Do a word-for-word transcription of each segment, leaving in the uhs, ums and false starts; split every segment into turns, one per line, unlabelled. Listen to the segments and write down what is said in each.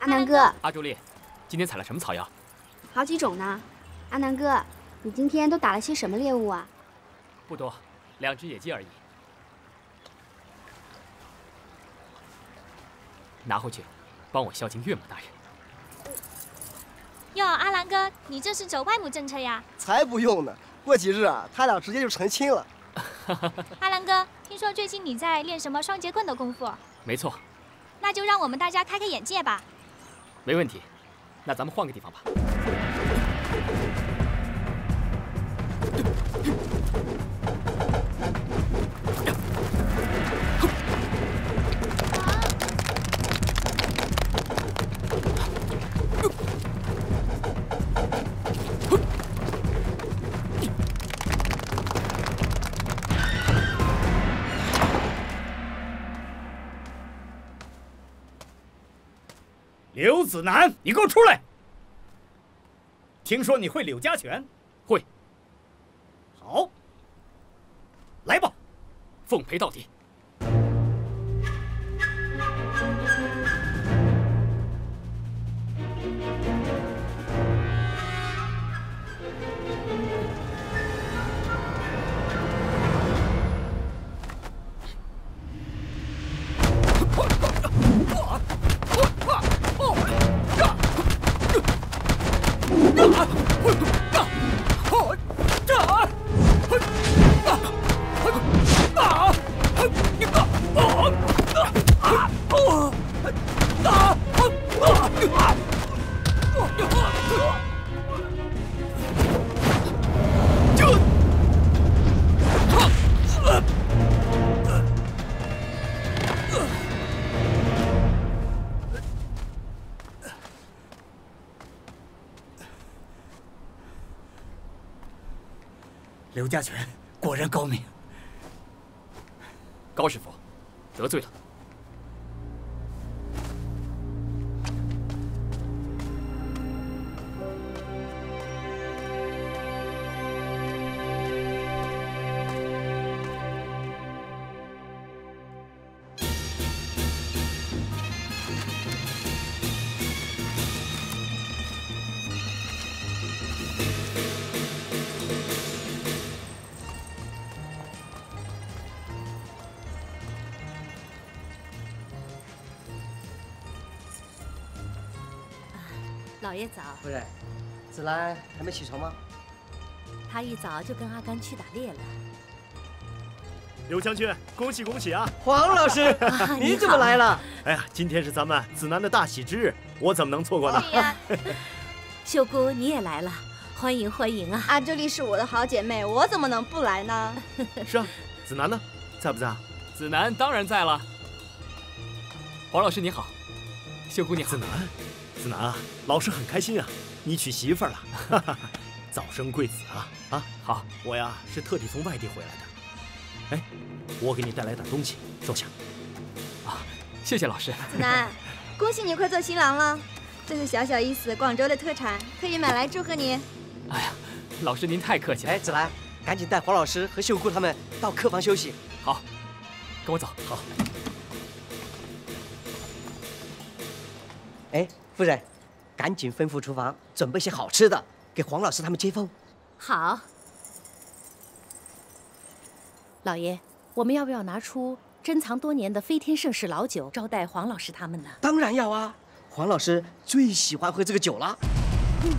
阿南哥，
阿朱莉，今天采了什么草药？
好几种呢。阿南哥，你今天都打了些什么猎物啊？
不多，两只野鸡而已。拿回去，帮我孝敬岳母大人。
哟，阿兰哥，你这是走外母政策呀？
才不用呢，过几日啊，他俩直接就成亲了。
阿兰哥，听说最近你在练什么双截棍的功夫？
没错。
那就让我们大家开开眼界吧。
没问题，那咱们换个地方吧。
刘子楠，你给我出来！听说你会柳家拳？
会。
好，来吧，
奉陪到底。
刘家拳果然高明。
高师傅，得罪了。
老爷早。
夫人，子兰还没起床吗？
他一早就跟阿甘去打猎了。
刘将军，恭喜恭喜啊！
黄老师，
啊、
您怎么来了？
哎呀，今天是咱们子楠的大喜之日，我怎么能错过呢？
对呀。
秀姑，你也来了，欢迎欢迎啊！
阿朱莉是我的好姐妹，我怎么能不来呢？
是啊，子楠呢？在不在啊？
子楠当然在了。黄老师你好，秀姑你好。
子楠。子楠啊，老师很开心啊，你娶媳妇儿了，早生贵子啊！啊，
好，
我呀是特地从外地回来的。哎，我给你带来点东西，坐下。
啊，谢谢老师。
子楠，恭喜你快做新郎了，这是小小意思，广州的特产，特意买来祝贺你。
哎呀，老师您太客气了。
哎，子兰，赶紧带黄老师和秀姑他们到客房休息。
好，跟我走。
好。
哎。夫人，赶紧吩咐厨房准备些好吃的，给黄老师他们接风。
好。老爷，我们要不要拿出珍藏多年的飞天盛世老酒招待黄老师他们呢？
当然要啊，黄老师最喜欢喝这个酒了。嗯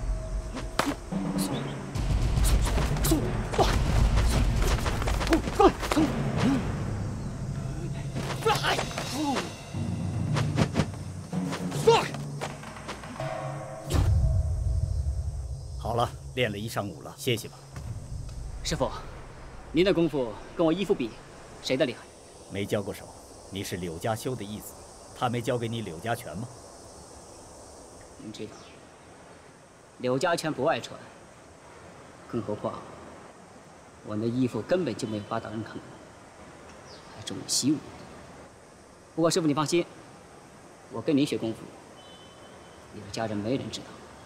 好了，练了一上午了，歇息吧。
师傅，您的功夫跟我义父比，谁的厉害？
没交过手，你是柳家修的义子，他没教给你柳家拳吗？
您知道，柳家拳不外传，更何况我那义父根本就没有把刀刃砍过，还重习武。不过师傅你放心，我跟您学功夫，你的家人没人知道。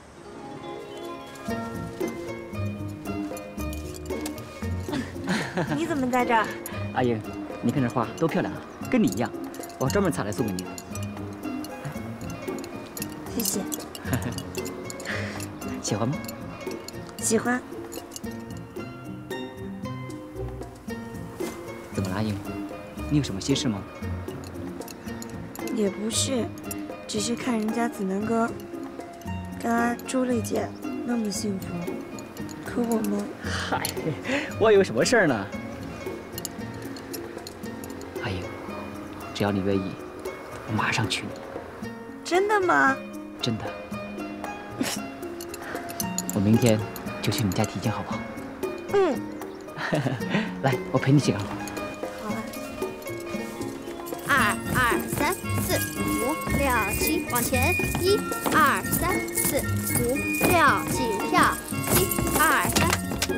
你怎么在这儿？
阿英，你看这花多漂亮啊，跟你一样，我专门采来送给你的。
谢谢。
喜欢吗？
喜欢。
怎么了，阿英？你有什么心事吗？
也不是，只是看人家子南哥跟阿朱丽姐那么幸福，可我们……
嗨，我以为什么事儿呢？阿英，只要你愿意，我马上娶你。
真的吗？
真的。我明天就去你家提亲，好不好？
嗯。
来，我陪你洗个澡。
好啊。
二二三四五六七，往前，一二三四五六起跳，一二三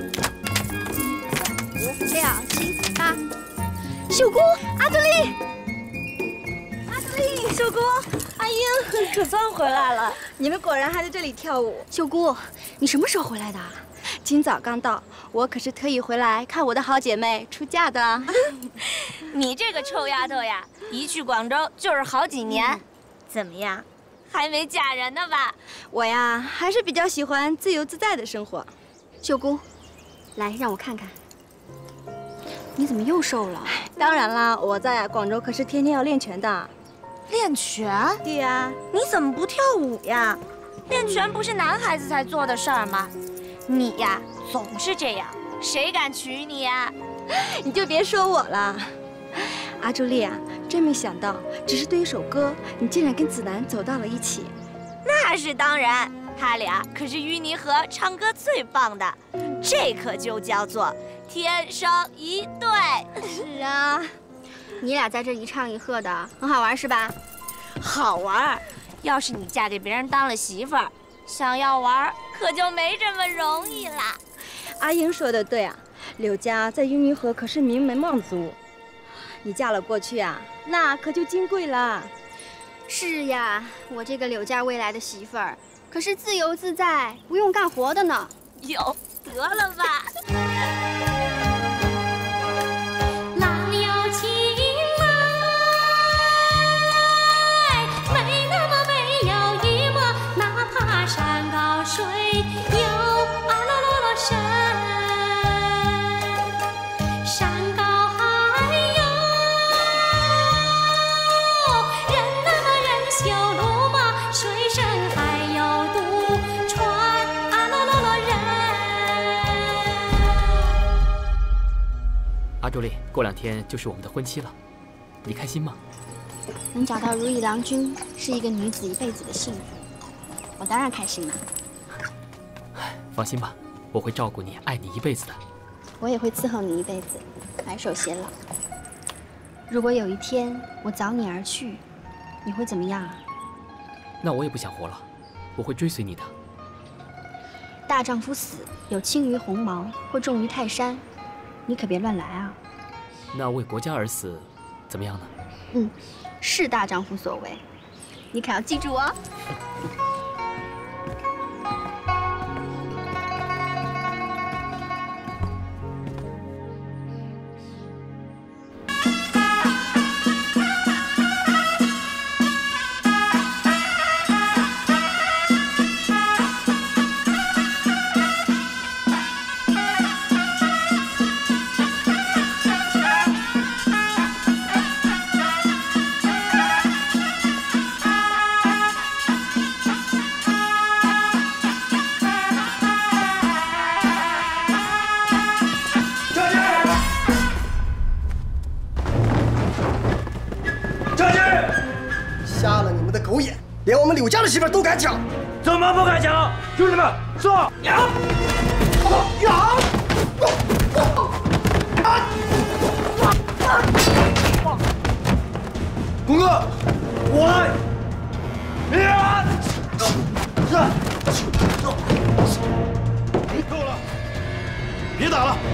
五六七八。
秀姑，阿德丽，阿德丽，秀姑，阿英，可算回来了。你们果然还在这里跳舞。
秀姑，你什么时候回来的？
今早刚到，我可是特意回来看我的好姐妹出嫁的。
你这个臭丫头呀，一去广州就是好几年，嗯、
怎么样？
还没嫁人呢吧？
我呀，还是比较喜欢自由自在的生活。
秀姑，来让我看看，你怎么又瘦了？
当然啦，我在广州可是天天要练拳的。
练拳？
对呀，你怎么不跳舞呀？
练拳不是男孩子才做的事儿吗？你呀，总是这样，谁敢娶你呀？
你就别说我了。阿朱丽啊，真没想到，只是对一首歌，你竟然跟子南走到了一起。
那是当然，他俩可是淤泥河唱歌最棒的，这可就叫做天生一对。
是啊，
你俩在这一唱一和的，很好玩是吧？
好玩，要是你嫁给别人当了媳妇儿，想要玩可就没这么容易啦。
阿英说的对啊，柳家在淤泥河可是名门望族，你嫁了过去啊，那可就金贵了。
是呀，我这个柳家未来的媳妇儿，可是自由自在，不用干活的呢。
有，得了吧。
郎有情爱，没那么没有一么，哪怕山高水有啊啦啦啦山，山高海有，人那么人修路嘛，水深还有渡船啊啦啦啦人。
阿朱丽，过两天就是我们的婚期了，你开心吗？
能找到如意郎君，是一个女子一辈子的幸福，我当然开心了。
放心吧，我会照顾你，爱你一辈子的。
我也会伺候你一辈子，白首偕老。如果有一天我早你而去，你会怎么样啊？
那我也不想活了，我会追随你的。
大丈夫死，有轻于鸿毛，或重于泰山，你可别乱来啊！
那为国家而死，怎么样呢？
嗯，是大丈夫所为，你可要记住哦。
连我们柳家的媳妇都敢抢，
怎么不敢抢？兄弟们，上！呀！呀！
公哥，我来！
呀！
够了，别打了。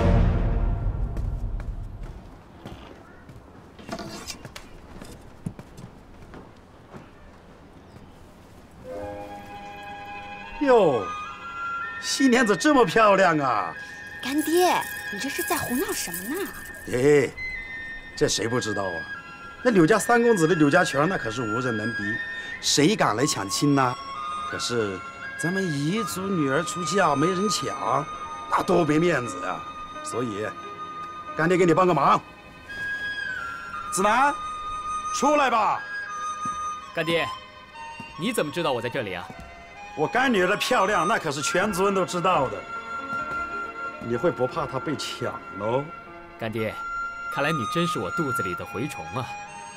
哟，新娘子这么漂亮啊！
干爹，你这是在胡闹什么呢？
哎，这谁不知道啊？ 那柳家三公子的柳家全那可是无人能敌，谁敢来抢亲呢？可是咱们彝族女儿出嫁没人抢，那多没面子啊！所以，干爹给你帮个忙。子南，出来吧。
干爹，你怎么知道我在这里啊？
我干女儿的漂亮，那可是全族人都知道的。你会不怕她被抢喽？
干爹，看来你真是我肚子里的蛔虫啊！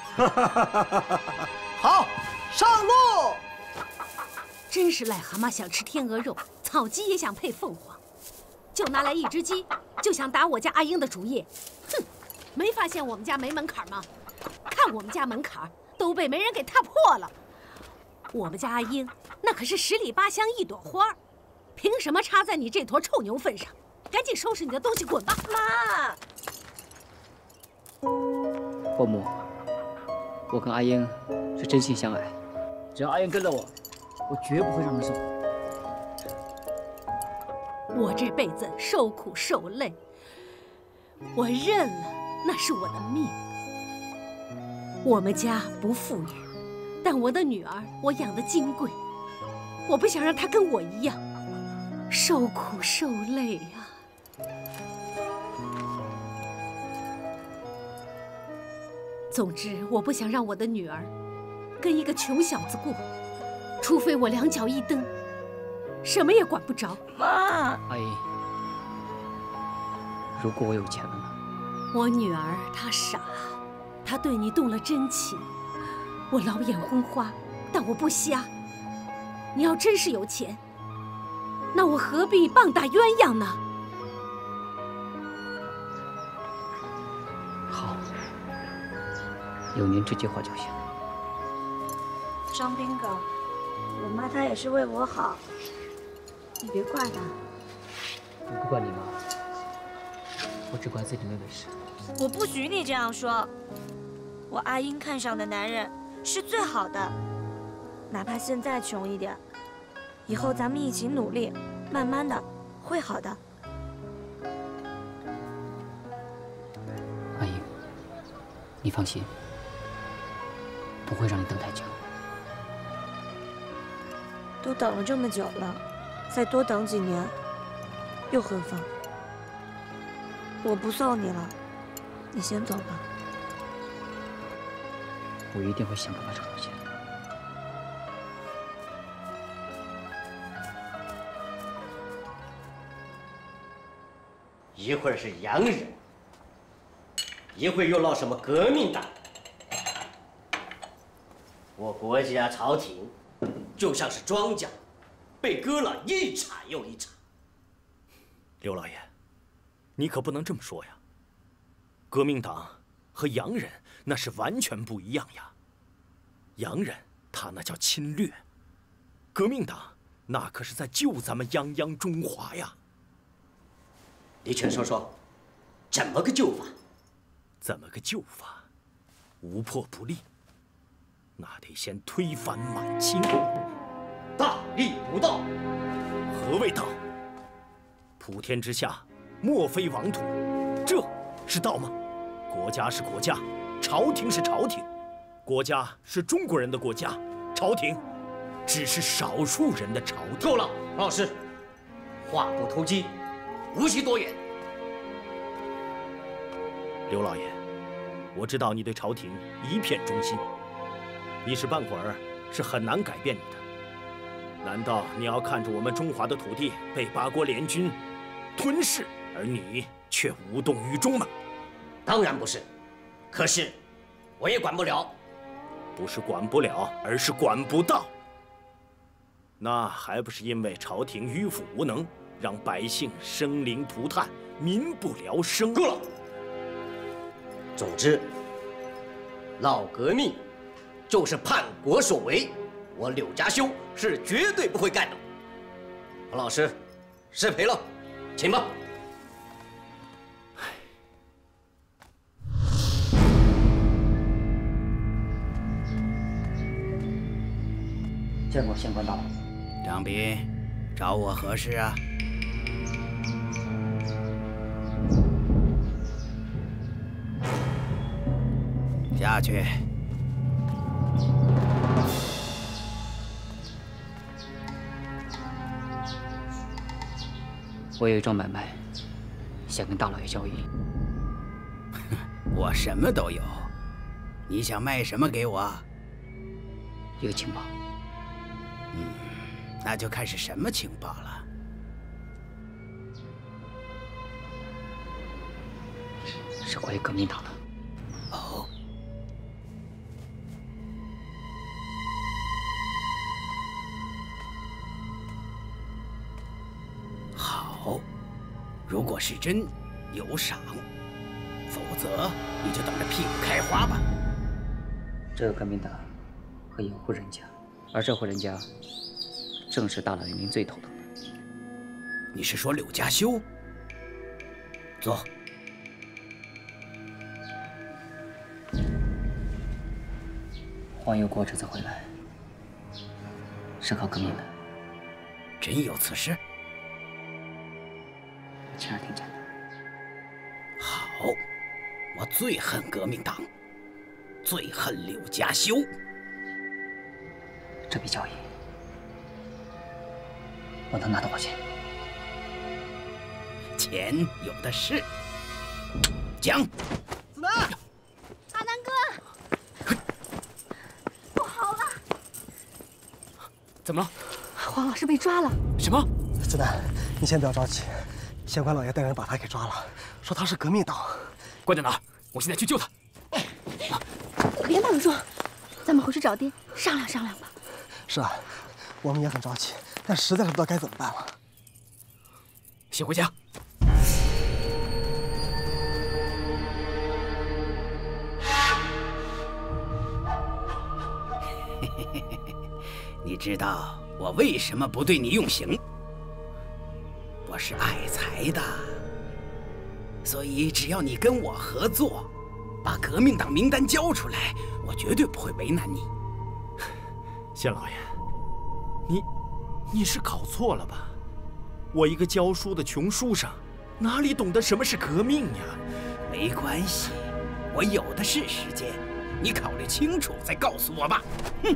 好，上路！
真是癞蛤蟆想吃天鹅肉，草鸡也想配凤凰。就拿来一只鸡，就想打我家阿英的主意。哼，没发现我们家没门槛吗？看我们家门槛都被没人给踏破了。我们家阿英那可是十里八乡一朵花，凭什么插在你这坨臭牛粪上？赶紧收拾你的东西滚吧！
妈，
伯母，我跟阿英是真心相爱，只要阿英跟着我，我绝不会让她受苦。
我这辈子受苦受累，我认了，那是我的命。我们家不富裕，但我的女儿我养得金贵，我不想让她跟我一样受苦受累呀。总之，我不想让我的女儿跟一个穷小子过，除非我两脚一蹬，什么也管不着。
妈，
阿姨，如果我有钱了呢？
我女儿她傻，她对你动了真情。我老眼昏花，但我不瞎。你要真是有钱，那我何必棒打鸳鸯呢？
好，有您这句话就行。
张斌哥，我妈她也是为我好，你别怪她。
我不怪你妈，我只怪自己没本事。
我不许你这样说。我阿英看上的男人是最好的，哪怕现在穷一点，以后咱们一起努力，慢慢的会好的。
阿英，你放心，不会让你等太久。
都等了这么久了，再多等几年，又何妨？我不送你了，你先走吧。
我一定会想办法找到钱。
一会儿是洋人，一会儿又闹什么革命党。我国家朝廷就像是庄稼，被割了一茬又一茬。
刘老爷，你可不能这么说呀！革命党和洋人那是完全不一样呀。洋人他那叫侵略，革命党那可是在救咱们泱泱中华呀。
你全说说，怎么个救法？
怎么个救法？无破不立，那得先推翻满清。
大逆不道！
何谓道？普天之下，莫非王土，这是道吗？国家是国家，朝廷是朝廷，国家是中国人的国家，朝廷只是少数人的朝廷。
够了，黄老师，话不投机，无需多言。
刘老爷，我知道你对朝廷一片忠心，一时半会儿是很难改变你的。难道你要看着我们中华的土地被八国联军吞噬，而你却无动于衷吗？
当然不是，可是我也管不了。
不是管不了，而是管不到。那还不是因为朝廷迂腐无能，让百姓生灵涂炭，民不聊生。
够了。总之，闹革命就是叛国所为，我柳家修是绝对不会干的。黄老师，失陪了，请吧。
见过县官大老。
张斌，找我何事啊？ 下去。
我有一桩买卖，想跟大老爷交易。
我什么都有，你想卖什么给我？
一个情报。
嗯，那就看是什么情报了。
是关于革命党的。
哦。好，如果是真，有赏；否则，你就等着屁股开花吧。
这个革命党和有户人家，而这户人家正是大老爷您最头疼的。
你是说柳家修？坐。
黄有国这次回来是靠革命的，
真有此事？
亲耳听见的。
好，我最恨革命党，最恨柳家修。
这笔交易，我能拿多少钱？
钱有的是。讲。
子南，阿南哥，不好了！
怎么了？
黄老师被抓了。
什么？
子南，你先不要着急，县官老爷带人把他给抓了，说他是革命党。
关在哪儿？我现在去救他。
别莽撞，咱们回去找爹商量商量吧。
是啊，我们也很着急，但实在是不知道该怎么办了。
先回家。
你知道我为什么不对你用刑？我是爱财的，所以只要你跟我合作，把革命党名单交出来，我绝对不会为难你。
县老爷，你你是搞错了吧？我一个教书的穷书生，哪里懂得什么是革命呀？
没关系，我有的是时间，你考虑清楚再告诉我吧。哼！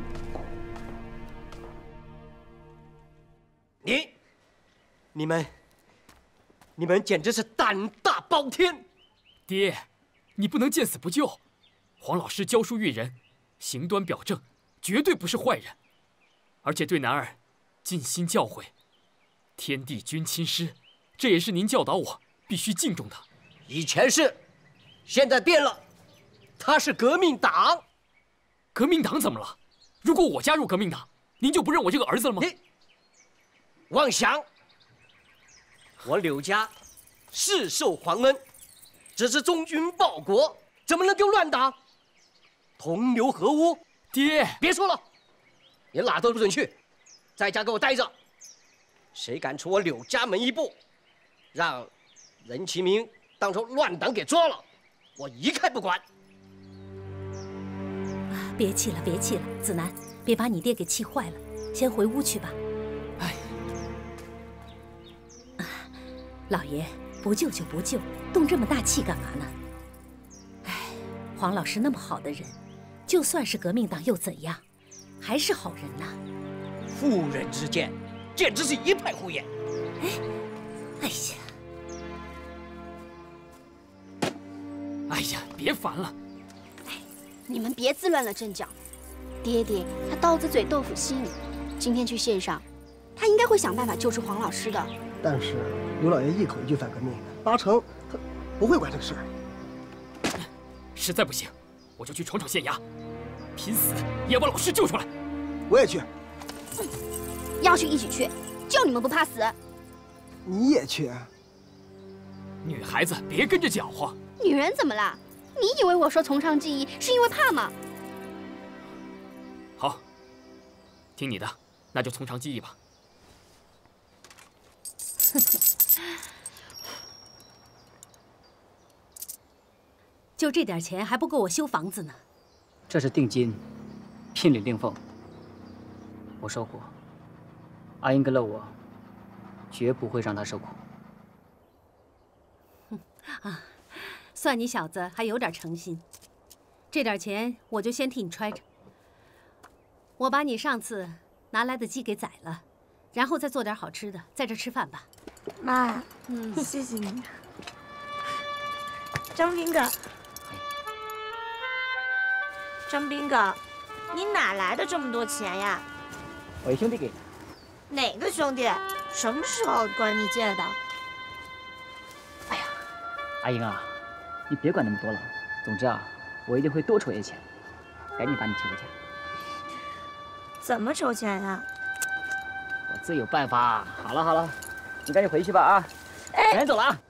你，你们，你们简直是胆大包天！
爹，你不能见死不救。黄老师教书育人，行端表正，绝对不是坏人，而且对男儿尽心教诲。天地君亲师，这也是您教导我必须敬重的。
以前是，现在变了，他是革命党。
革命党怎么了？如果我加入革命党，您就不认我这个儿子了吗？
你妄想！我柳家世受皇恩，只是忠君报国，怎么能丢乱党？同流合污！
爹，
别说了，你哪都不准去，在家给我待着。谁敢出我柳家门一步，让任其明当初乱党给抓了，我一概不管。
别气了，别气了，子南，别把你爹给气坏了，先回屋去吧。
哎，
老爷，不救就不救，动这么大气干嘛呢？哎，黄老师那么好的人，就算是革命党又怎样，还是好人呐。
妇人之见，简直是一派胡言。
哎，哎呀，
哎呀，别烦了。
你们别自乱了阵脚。爹爹他刀子嘴豆腐心，今天去县上，他应该会想办法救出黄老师的。
但是刘老爷一口一句反革命，八成他不会管这个事儿。
实在不行，我就去闯闯县衙，拼死也要把老师救出来。
我也去。
嗯，要去一起去，就你们不怕死。
你也去？
女孩子别跟着搅和。
女人怎么啦？你以为我说从长计议是因为怕吗？
好，听你的，那就从长计议吧。
就这点钱还不够我修房子呢。
这是定金，聘礼令奉，我说过，阿英跟了我，绝不会让他受苦。
啊，算你小子还有点诚心。 这点钱我就先替你揣着。我把你上次拿来的鸡给宰了，然后再做点好吃的，在这吃饭吧。
妈，
嗯，
谢谢你。张斌哥，张斌哥，你哪来的这么多钱呀？
我一兄弟给的。
哪个兄弟？什么时候管你借的？
哎呀，阿英啊，你别管那么多了。总之啊，我一定会多筹些钱，赶紧把你请回家。
怎么筹钱呀？
我自有办法。好了好了，你赶紧回去吧啊！
哎，
赶紧走了啊！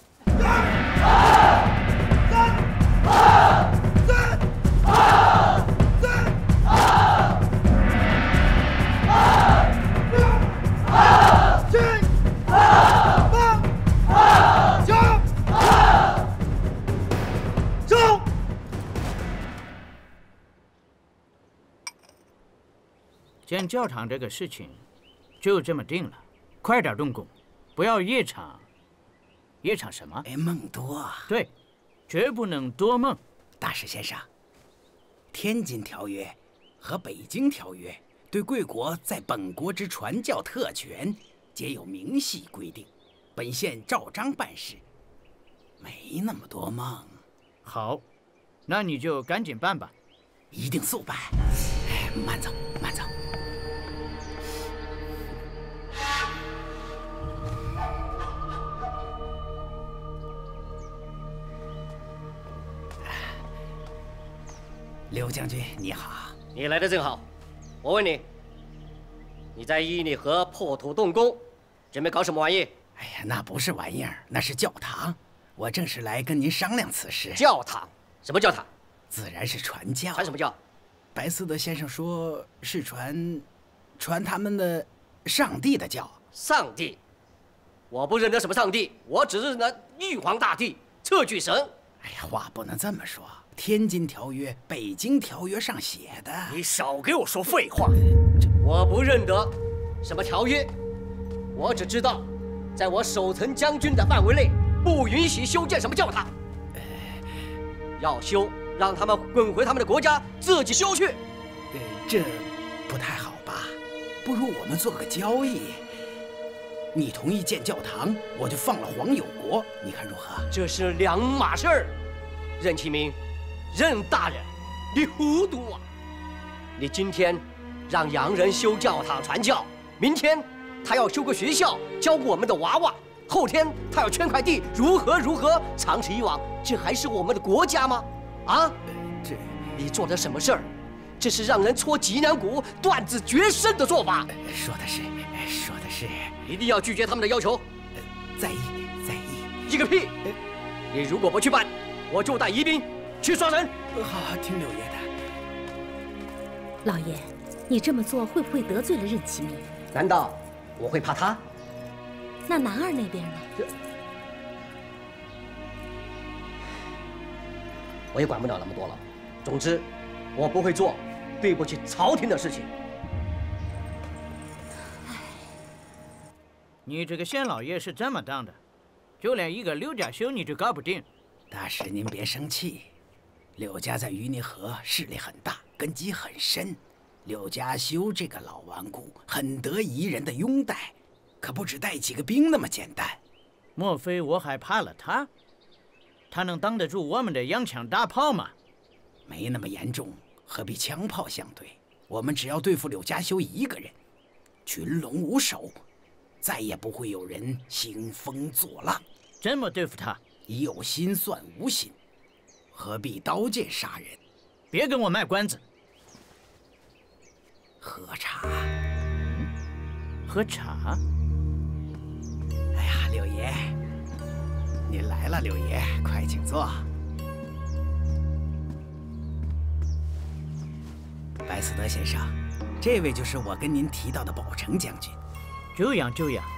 建教堂这个事情就这么定了，快点动工，不要夜场。夜场什么？ 别梦多。对，绝不能多梦。
大使先生，天津条约和北京条约对贵国在本国之传教特权皆有明细规定，本县照章办事，没那么多梦。
好，那你就赶紧办吧。
一定速办。慢走，慢走。刘将军你好，
你来的正好。我问你，你在伊犁河破土动工，准备搞什么玩意？
哎呀，那不是玩意儿，那是教堂。我正是来跟您商量此事。
教堂？什么教堂？
自然是传教。
传什么教？
白斯德先生说是传，传他们的上帝的教。
上帝？我不认得什么上帝，我只认得玉皇大帝、测距神。
哎呀，话不能这么说。天津条约、北京条约上写的。
你少给我说废话！
我不认得什么条约，我只知道，在我守城将军的范围内，不允许修建什么教堂。要修，让他们滚回他们的国家，自己修去。
呃，这不太好吧？不如我们做个交易，你同意建教堂，我就放了黄有国，你看如何？
这是两码事儿。任其明，任大人，你糊涂啊！你今天让洋人修教堂传教，明天他要修个学校教我们的娃娃，后天他要圈块地，如何如何？长此以往，这还是我们的国家吗？啊，
这
你做的什么事儿？这是让人戳脊梁骨、断子绝孙的做法。
说的是，说的是，
一定要拒绝他们的要求。
在意，在意。
一个屁！你如果不去办，我就带疑兵去刷人。
好，听六爷的。
老爷，你这么做会不会得罪了任其明？
难道我会怕他？
那南二那边呢？
这我也管不了那么多了。总之，我不会做对不起朝廷的事情。
你这个县老爷是这么当的，就连一个刘家修你就搞不定。
大使您别生气，柳家在于泥河势力很大，根基很深。柳家修这个老顽固，很得彝人的拥戴，可不只带几个兵那么简单。
莫非我还怕了他？他能挡得住我们的洋枪大炮吗？
没那么严重，何必枪炮相对？我们只要对付柳家修一个人，群龙无首，再也不会有人兴风作浪。
怎么对付他？
有心算无心，何必刀剑杀人？
别跟我卖关子。
喝茶。
喝茶？
哎呀，柳爷，您来了，柳爷，快请坐。白斯德先生，这位就是我跟您提到的宝成将军。
久仰久仰。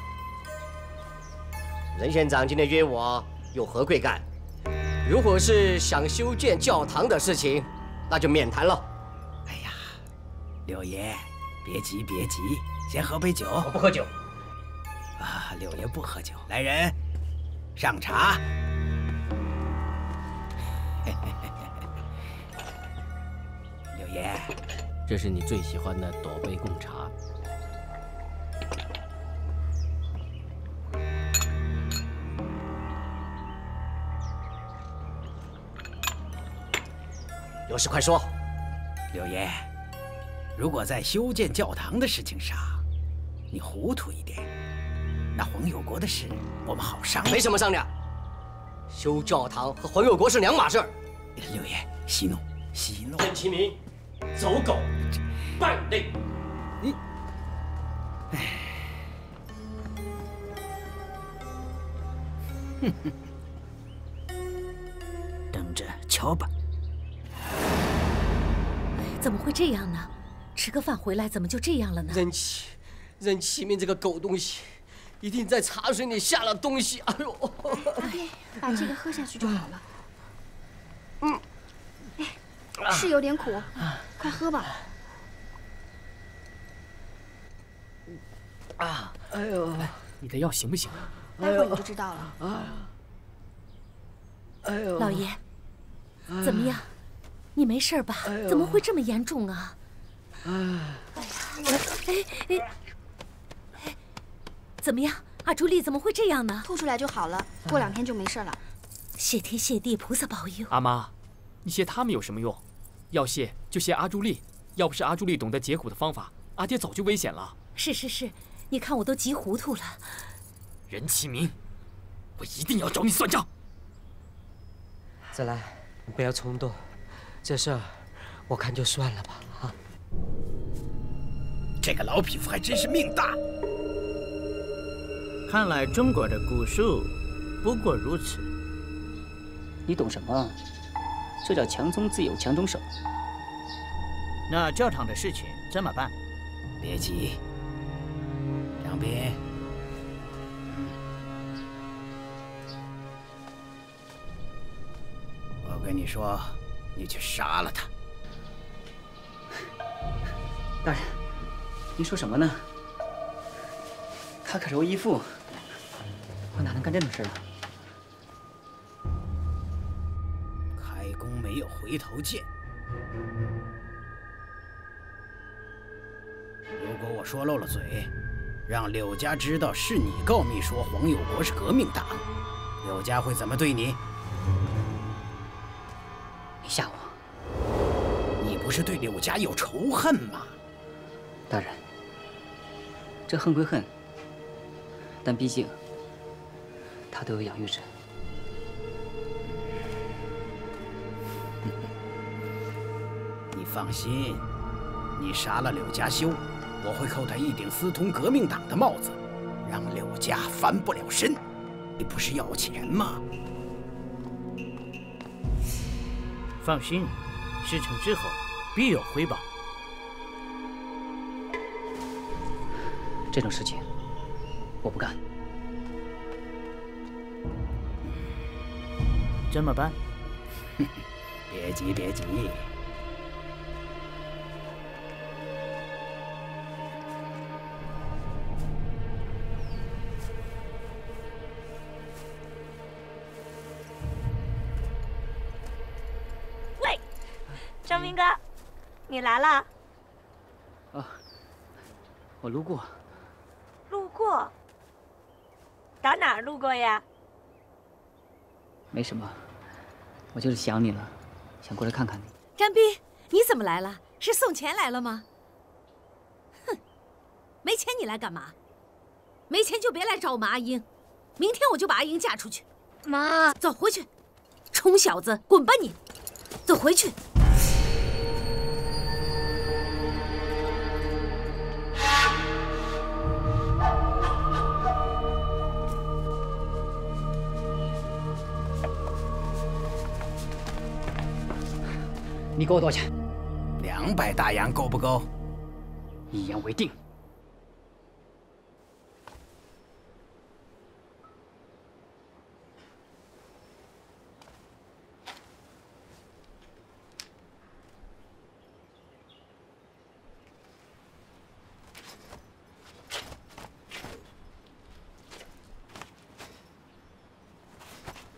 任县长今天约我，有何贵干？如果是想修建教堂的事情，那就免谈了。
哎呀，柳爷，别急别急，先喝杯酒。
我不喝酒。
啊，柳爷不喝酒。来人，上茶。 爷，
这是你最喜欢的朵杯贡茶。
有事快说。
柳爷，如果在修建教堂的事情上，你糊涂一点，那黄有国的事我们好商量。
没什么商量，修教堂和黄有国是两码事儿。
柳爷，息怒，息怒。
任其民，走狗，败类。
你，唉，哼哼，等着瞧吧。
怎么会这样呢？吃个饭回来怎么就这样了呢？
任其，任其民这个狗东西，一定在茶水里下了东西。哎呦！
阿爹，把这个喝下去就好了。嗯，哎，是有点苦，快喝吧。
啊，哎呦，你的药行不行啊？
待会儿你就知道了。
啊，哎呦，
老爷，怎么样？你没事吧？怎么会这么严重啊？哎呀，哎哎哎，怎么样？阿朱丽怎么会这样呢？
吐出来就好了，过两天就没事了。
谢天谢地，菩萨保佑。
阿妈，你谢他们有什么用？要谢就谢阿朱丽，要不是阿朱丽懂得解苦的方法，阿爹早就危险了。
是是是，你看我都急糊涂了。
任其民，我一定要找你算账。
再来，你不要冲动。这事儿，我看就算了吧。啊，
这个老匹夫还真是命大。
看来中国的古术不过如此。
你懂什么？这叫强中自有强中手。
那教堂的事情怎么办？
别急，张斌。我跟你说。你去杀了他！
大人，您说什么呢？他可是我义父，我哪能干这种事啊？
开弓没有回头箭。如果我说漏了嘴，让柳家知道是你告密说黄有国是革命党，柳家会怎么对你？
你吓我！
你不是对柳家有仇恨吗？
大人，这恨归恨，但毕竟他都有养育者。
你放心，你杀了柳家修，我会扣他一顶私通革命党的帽子，让柳家翻不了身。你不是要钱吗？
放心，事成之后必有回报。
这种事情我不干。
怎么办？
别急，别急。
张明哥，你来了。
啊，我路过。
路过？打哪儿路过呀？
没什么，我就是想你了，想过来看看你。
张斌，你怎么来了？是送钱来了吗？哼，没钱你来干嘛？没钱就别来找我们阿英，明天我就把阿英嫁出去。
妈，
走回去，冲小子，滚吧你！走回去。
你给我多少钱？
两百大洋够不够？
一言为定。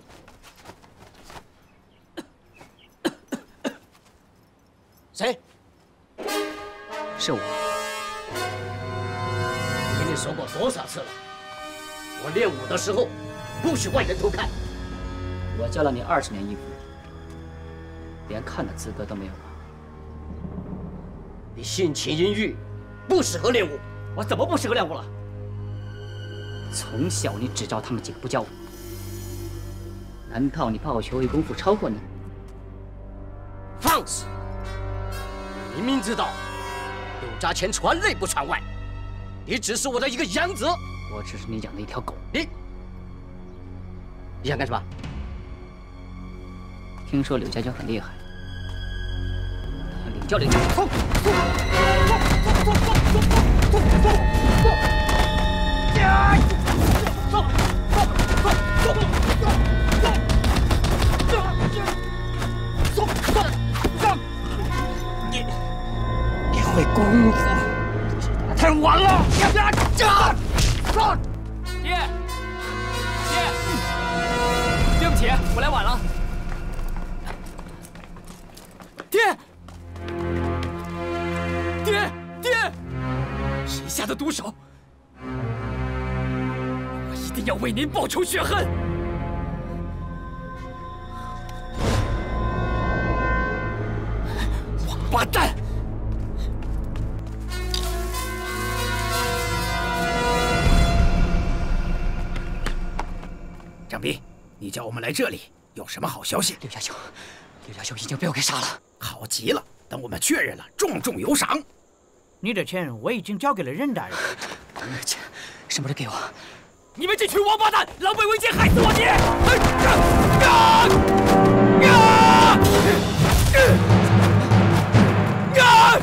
谁？
是我。
我跟你说过多少次了，我练武的时候不许外人偷看。
我教了你二十年衣服，连看的资格都没有了。
你性情阴郁，不适合练武。
我怎么不适合练武了？从小你只教他们几个，不教我。难道你怕我学会功夫超过你？
放肆！你明明知道柳家钱传内不传外，你只是我的一个养子。
我只是你养的一条狗。
你，你想干什么？
听说柳家教很厉害，他领教领教。走走走走走走走走走！呀！走走走走走！ 走走走！你你会功夫，太晚了！呀呀！这走！
爹，爹，对不起，我来晚了。爹，爹，爹，谁下的毒手？我一定要为您报仇雪恨！ 王八蛋！
张斌，你叫我们来这里有什么好消息？
柳家修，柳家修已经被我给杀了。
好极了，等我们确认了，重重有赏。
你的钱我已经交给了任大人。
钱什么时候给我？
你们这群王八蛋，狼狈为奸，害死我爹！啊！啊！啊！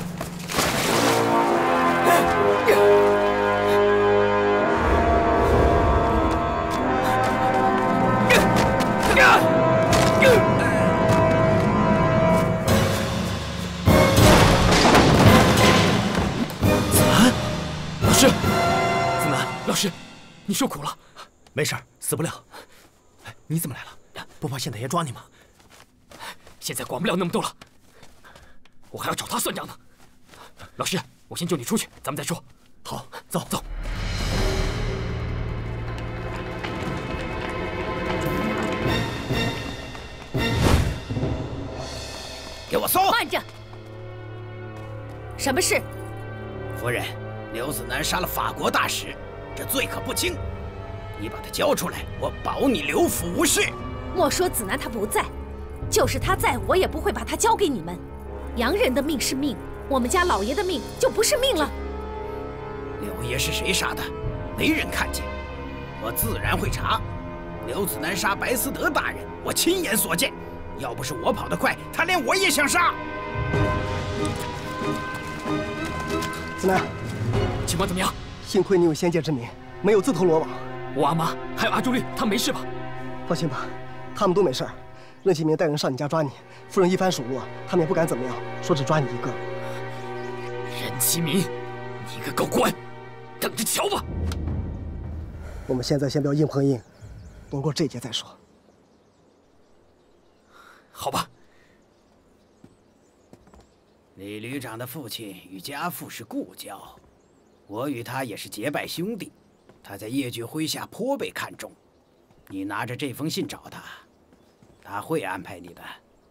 子南，老师，
子南，老师，你受苦了。
没事，死不了。你怎么来了？不怕县太爷抓你吗？
现在管不了那么多了，我还要找他算账呢。老师，我先救你出去，咱们再说。
好，走走。
给我搜！
慢着！什么事？
夫人，刘子南杀了法国大使，这罪可不轻。你把他交出来，我保你刘府无事。
莫说子南他不在，就是他在，我也不会把他交给你们。洋人的命是命，我们家老爷的命就不是命了。
柳爷是谁杀的？没人看见，我自然会查。刘子南杀白思德大人，我亲眼所见。 要不是我跑得快，他连我也想杀。
子南，
情况怎么样？
幸亏你有先见之明，没有自投罗网。
我阿妈还有阿朱丽，他们没事吧？
放心吧，他们都没事。任启明带人上你家抓你，夫人一番数落，他们也不敢怎么样，说只抓你一个。
任启明，你个狗官，等着瞧吧！
我们现在先不要硬碰硬，等过这劫再说。
好吧，
李旅长的父亲与家父是故交，我与他也是结拜兄弟。他在叶举麾下颇被看重，你拿着这封信找他，他会安排你的。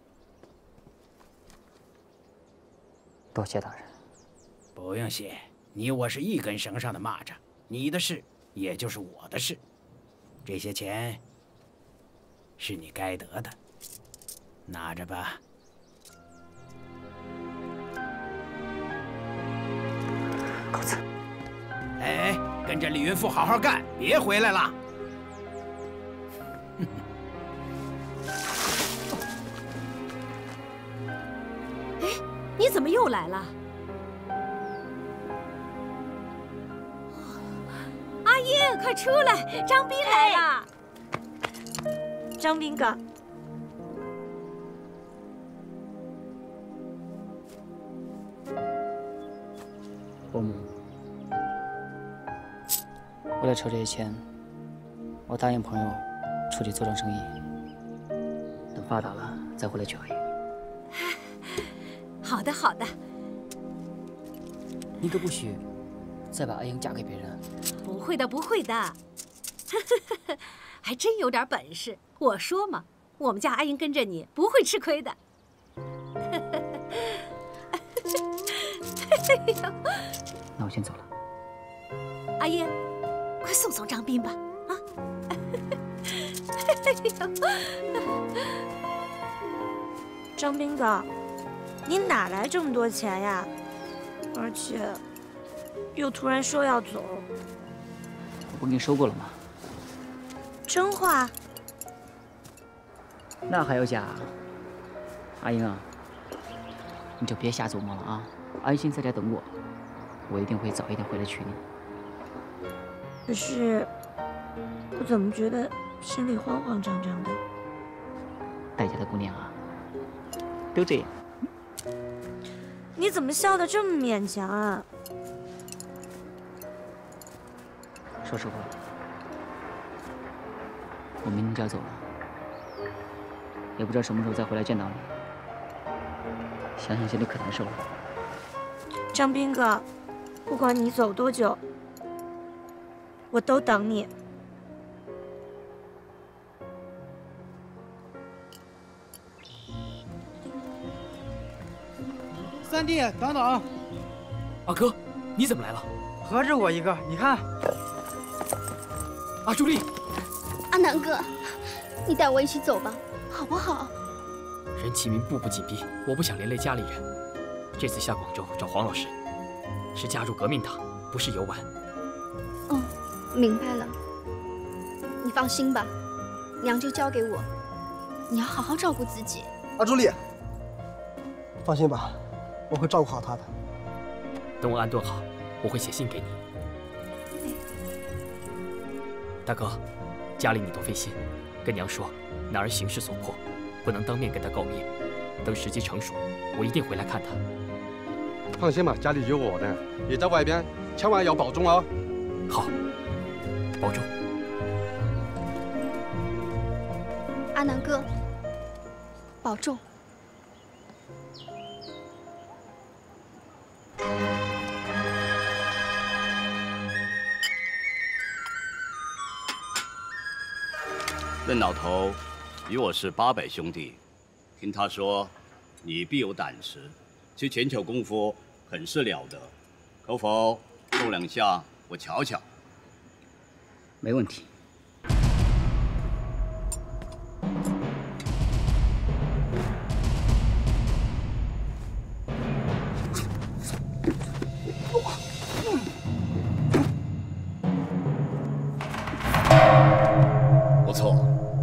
多谢大人。
不用谢，你我是一根绳上的蚂蚱，你的事也就是我的事。这些钱是你该得的。 拿着吧。
公子，
哎，跟着李云富好好干，别回来了。
哎，你怎么又来了？阿英，快出来，张斌来了。
张斌哥。
伯母，为了筹这些钱，我答应朋友出去做桩生意，等发达了再回来娶阿姨。
好的，好的。
你可不许再把阿英嫁给别人。
不会的，不会的，还真有点本事。我说嘛，我们家阿英跟着你不会吃亏的。
那我先走了。
阿英，快送送张斌吧，啊！
张斌哥，你哪来这么多钱呀？而且又突然说要走，
我不跟你说过了吗？
真话？
那还要假？阿英啊，你就别瞎琢磨了啊！安心在家等我，我一定会早一点回来娶你。
可是，我怎么觉得心里慌慌张张的？
戴家的姑娘啊，都这样。
你怎么笑得这么勉强啊？
说实话，我明天就要走了，也不知道什么时候再回来见到你。想想心里可难受了。
张斌哥，不管你走多久，我都等你。
三弟，等等！
阿哥，你怎么来了？
合着我一个，你看。
阿朱莉，
阿南哥，你带我一起走吧，好不好？
人齐民，步步紧逼，我不想连累家里人。这次下广州找黄老师，是加入革命党，不是游玩。
哦，明白了。你放心吧，娘就交给我，你要好好照顾自己。
阿朱莉，放心吧，我会照顾好她的。
等我安顿好，我会写信给你。大哥，家里你多费心，跟娘说，男儿形势所迫，不能当面跟她告别。等时机成熟，我一定回来看她。
放心吧，家里有我呢。你在外边千万要保重哦。
好，保重。
阿南哥，保重。
任老头与我是八百兄弟，听他说，你必有胆识，其拳脚功夫很是了得，可否动两下我瞧瞧？
没问题。
不错。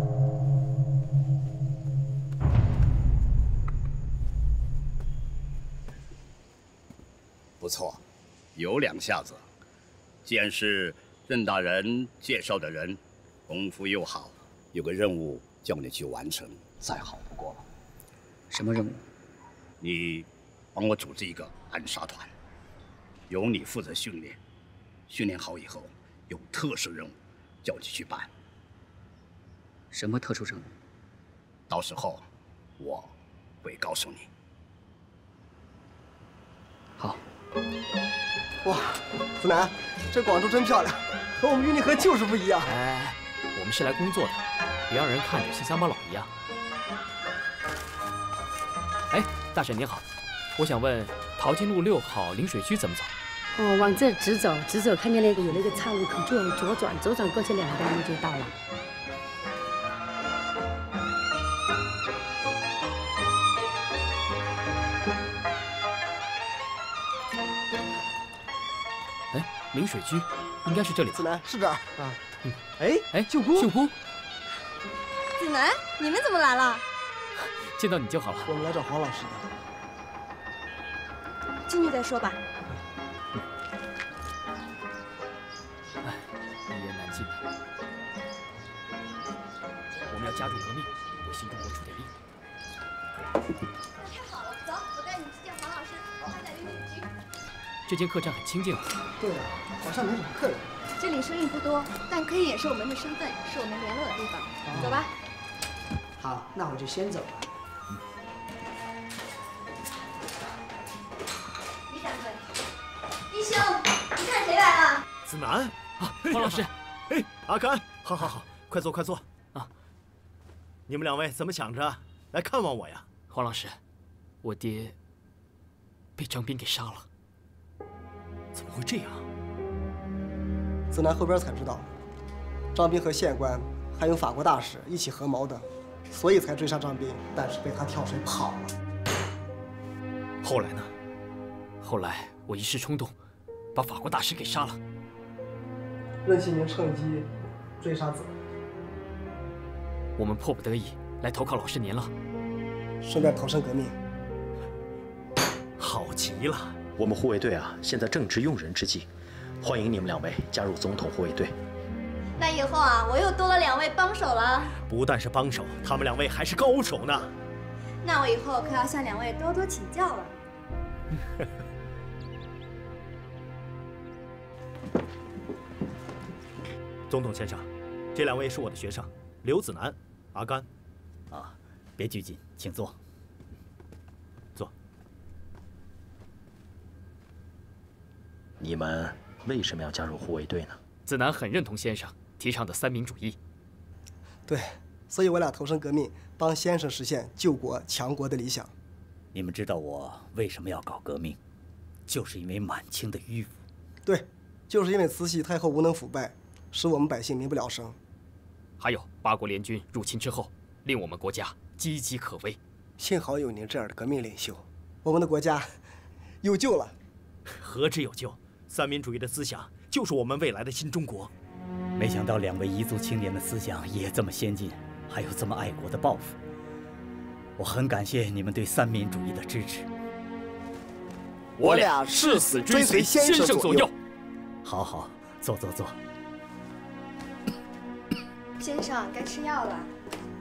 不错，有两下子。既然是任大人介绍的人，功夫又好，有个任务叫你去完成，再好不过了。
什么任务？
你帮我组织一个暗杀团，由你负责训练，训练好以后有特殊任务叫你去办。
什么特殊任务？
到时候我会告诉你。
好。
哇，子南，这广州真漂亮，和我们玉林河就是不一样。
哎，我们是来工作的，别让人看着像乡巴佬一样。哎，大婶您好，我想问淘金路六号临水区怎么走？
哦，往这直走，直走，看见那个有那个岔路口，就往左转，左转过去两段路就到了。
哎，临水居应该是这里吧？
子南是这儿啊。
嗯，
哎
哎，
秀姑，
秀姑，
子南，你们怎么来了？
见到你就好了。
我们来找黄老师的。
进去再说吧。
哎，一言难尽。我们要加入革命，为新中国出点力。
太好了，走，我带你去见黄老师，他在临水居。
这间客栈很清静啊。
对啊，好像没什么客人。
这里生意不多，但可以也是我们的身份，是我们联络的地方。
哦、
走吧。
好，那我就先走了。
李掌柜，一
子南
啊，黄老师，
哎，阿甘，好好好，快坐快坐啊！你们两位怎么想着来看望我呀？
黄老师，我爹被张斌给杀了。
怎么会这样？
子南后边才知道，张斌和县官还有法国大使一起合谋的，所以才追杀张斌，但是被他跳水跑了。
后来呢？
后来我一时冲动，把法国大使给杀了。
任其明趁机追杀子南，
我们迫不得已来投靠老师您了，
顺便投身革命。
好极了！ 我们护卫队啊，现在正值用人之际，欢迎你们两位加入总统护卫队。
那以后啊，我又多了两位帮手了。
不但是帮手，他们两位还是高手呢。
那我以后可要向两位多多请教了。
总统先生，这两位是我的学生，刘子南、阿甘。
啊，别拘谨，请坐。
坐。 你们为什么要加入护卫队呢？
子南很认同先生提倡的三民主义。
对，所以我俩投身革命，帮先生实现救国强国的理想。
你们知道我为什么要搞革命，就是因为满清的迂腐。
对，就是因为慈禧太后无能腐败，使我们百姓民不聊生。
还有八国联军入侵之后，令我们国家岌岌可危。
幸好有您这样的革命领袖，我们的国家有救了。
何止有救，三民主义的思想就是我们未来的新中国。
没想到两位彝族青年的思想也这么先进，还有这么爱国的抱负。我很感谢你们对三民主义的支持。
我俩誓死追随先生左右。
好好，坐坐坐。
先生，该吃药了。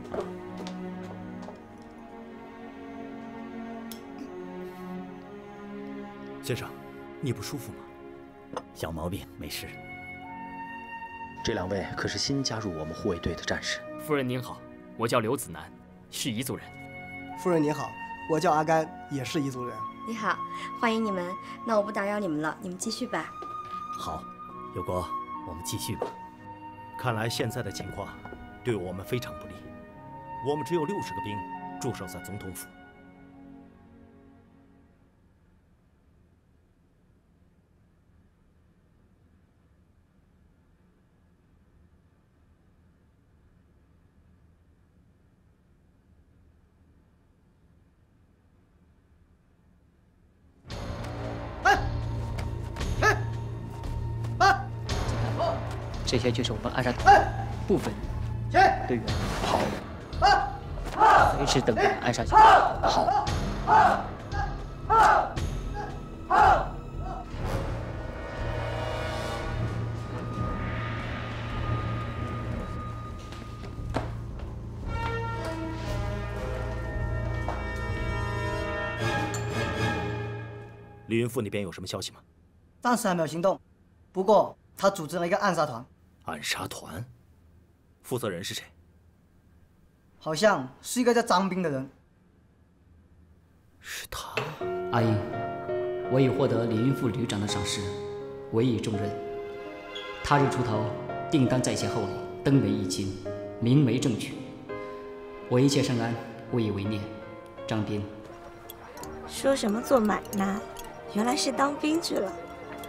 先生，你不舒服吗？
小毛病，没事。
这两位可是新加入我们护卫队的战士。
夫人您好，我叫刘子南，是彝族人。
夫人您好，我叫阿甘，也是彝族人。
你好，欢迎你们。那我不打扰你们了，你们继续吧。
好，有国，我们继续吧。
看来现在的情况对我们非常不利，我们只有六十个兵驻守在总统府。
这些就是我们暗杀部分队员。好，随时等待暗杀小好。
李云富那边有什么消息吗？
暂时还没有行动，不过他组织了一个暗杀团。
暗杀团，负责人是谁？
好像是一个叫张斌的人。
是他。
阿英，我已获得李云富旅长的赏识，委以重任。他日出头，定当在其后里，登为义亲，明媒正娶。我一切甚安，勿以为念。张斌。
说什么做买卖，原来是当兵去了。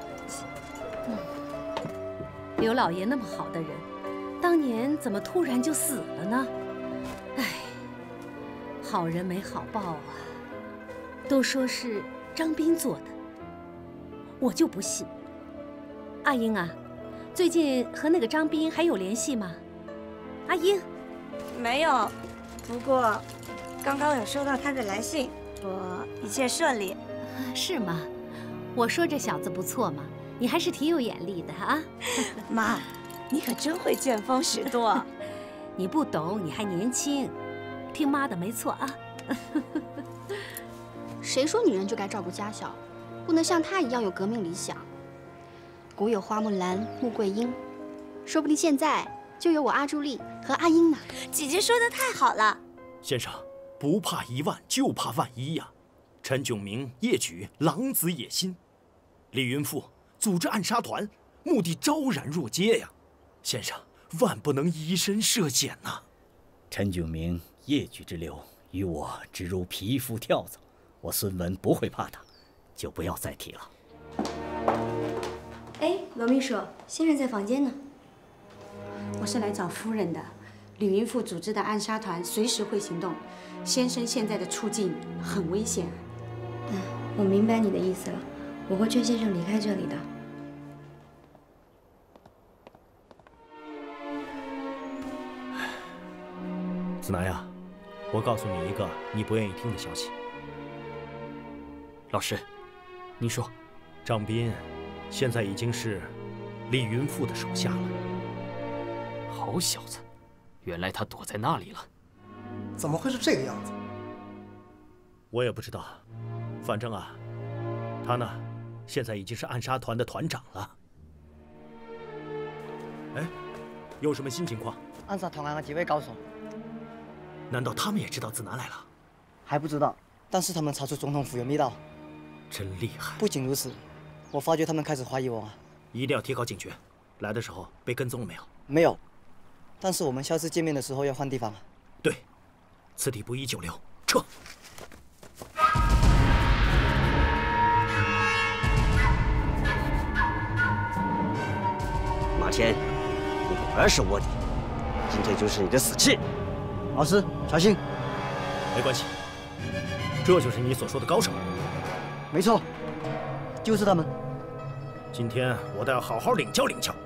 刘老爷那么好的人，当年怎么突然就死了呢？唉，好人没好报啊！都说是张斌做的，我就不信。阿英啊，最近和那个张斌还有联系吗？阿英，
没有，不过刚刚有收到他的来信，说一切顺利。
是吗？我说这小子不错嘛。你还是挺有眼力的啊，
妈，你可真会见风使舵。
你不懂，你还年轻，听妈的没错啊。
谁说女人就该照顾家小，不能像她一样有革命理想？古有花木兰、穆桂英，说不定现在就有我阿朱丽和阿英呢。
姐姐说的太好了。
先生，不怕一万，就怕万一呀。陈炯明、叶举狼子野心，李云富组织暗杀团， 目的昭然若揭呀！先生，万不能以身涉险呐！
陈炯明业举之流，与我只如匹夫跳蚤，我孙文不会怕他，就不要再提了。
哎，罗秘书，先生在房间呢。
我是来找夫人的。李云富组织的暗杀团随时会行动，先生现在的处境很危险。
嗯，我明白你的意思了，我会劝先生离开这里的。
子南呀，我告诉你一个你不愿意听的消息。
老师，您说，
张斌现在已经是李云富的手下了。
好小子，原来他躲在那里了。
怎么会是这个样子？
我也不知道，反正啊，他呢，现在已经是暗杀团的团长了。哎，有什么新情况？
暗杀团案的几位高手，
难道他们也知道子南来了？
还不知道，但是他们查出总统府有密道。
真厉害！
不仅如此，我发觉他们开始怀疑我啊。
一定要提高警觉。来的时候被跟踪了没有？
没有。但是我们下次见面的时候要换地方。
对，此地不宜久留，撤。
马天，你果然是卧底，今天就是你的死期。
老师，小心。
没关系，这就是你所说的高手。
没错，就是他们。
今天我倒要好好领教领教。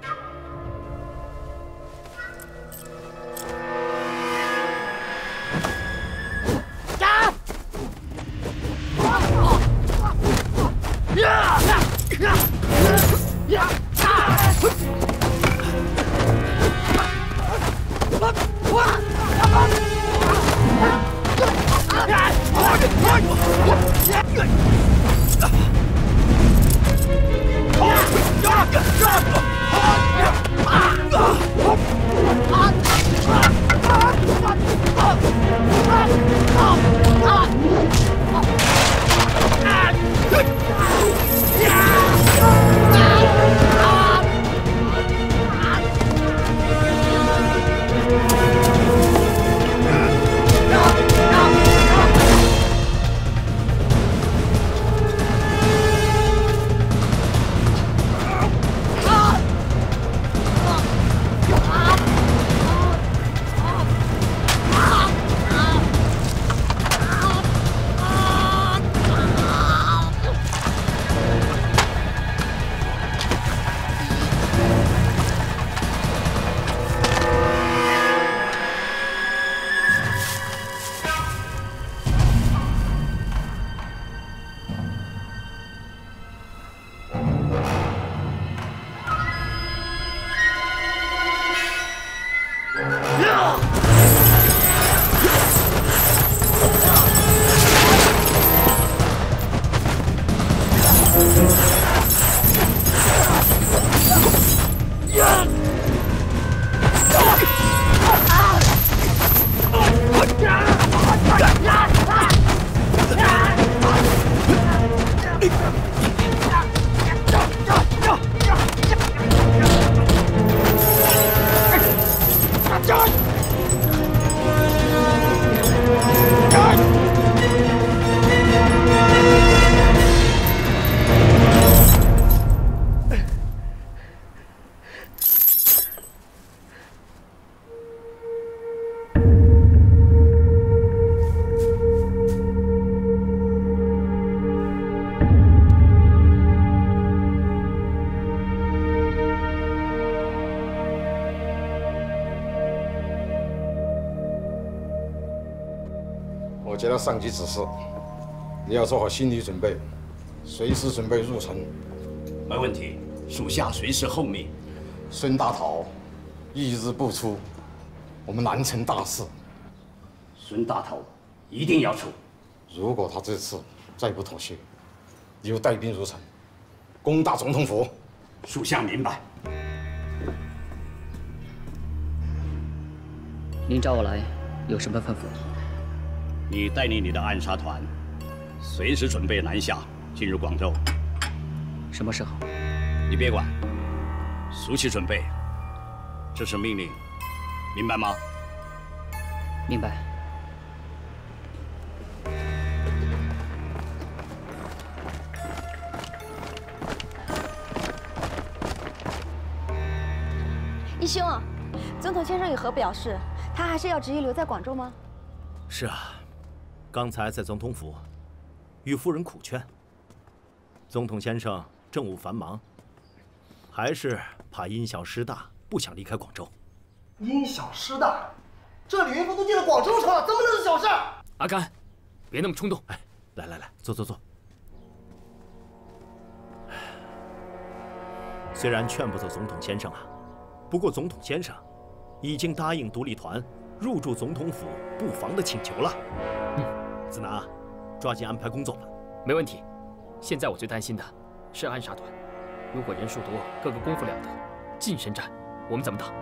我接到上级指示，你要做好心理准备，随时准备入城。
没问题，属下随时候命。
孙大讨一日不出，我们难成大事。
孙大讨一定要出。
如果他这次再不妥协，你就带兵入城，攻打总统府。
属下明白。
您找我来有什么吩咐？
你带领你的暗杀团，随时准备南下，进入广州。
什么时候？
你别管， 竖起准备，这是命令，明白吗？
明白。
义兄啊，总统先生有何表示？他还是要执意留在广州吗？
是啊，刚才在总统府与夫人苦劝，总统先生政务繁忙，还是怕因小失大，不想离开广州。
因小失大，这李云峰都进了广州城了，怎么能是小事？
阿甘，别那么冲动。
哎，来来来，坐坐坐。虽然劝不走总统先生啊，不过总统先生已经答应独立团入驻总统府布防的请求了。
嗯，
子南啊，抓紧安排工作吧。
没问题。现在我最担心的是暗杀团，如果人数多，个个功夫了得，近身战我们怎么打？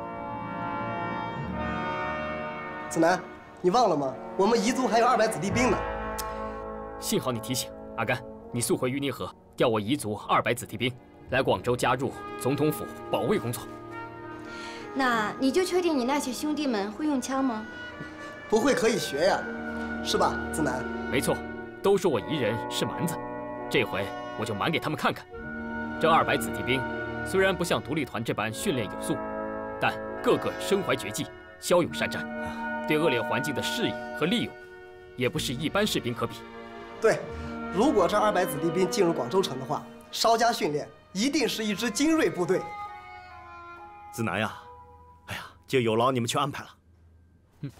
子南，你忘了吗？我们彝族还有二百子弟兵呢。
幸好你提醒，阿甘，你速回淤泥河，调我彝族二百子弟兵来广州加入总统府保卫工作。
那你就确定你那些兄弟们会用枪吗？
不会可以学呀，是吧，子南？
没错，都说我彝人是蛮子，这回我就蛮给他们看看。这二百子弟兵虽然不像独立团这般训练有素，但个个身怀绝技，骁勇善战，对恶劣环境的适应和利用，也不是一般士兵可比。
对，如果这二百子弟兵进入广州城的话，稍加训练，一定是一支精锐部队。
子南呀，哎呀，就有劳你们去安排了。
嗯。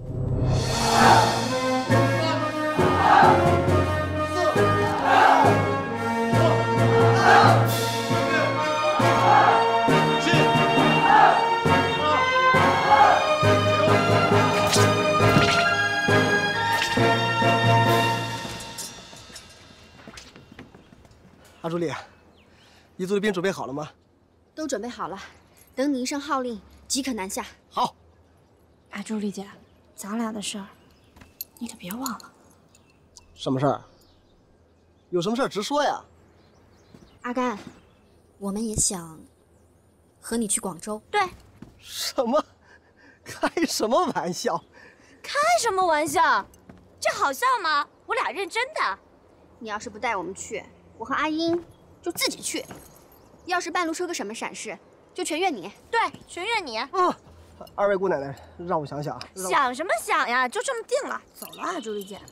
阿朱丽，彝族的兵准备好了吗？
都准备好了，等你一声号令，即可南下。
好。
哎，朱丽姐，咱俩的事儿，你可别忘了。
什么事儿？有什么事儿直说呀。
阿甘，我们也想和你去广州。
对。
什么？开什么玩笑？
开什么玩笑？这好笑吗？我俩认真的。
你要是不带我们去，我和阿英就自己去。要是半路出个什么闪失，就全怨你。
对，全怨你。
嗯，二位姑奶奶，让我想想。
想什么想呀？就这么定了。走了啊，朱丽姐。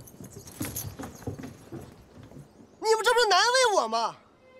你们这不是难为我吗？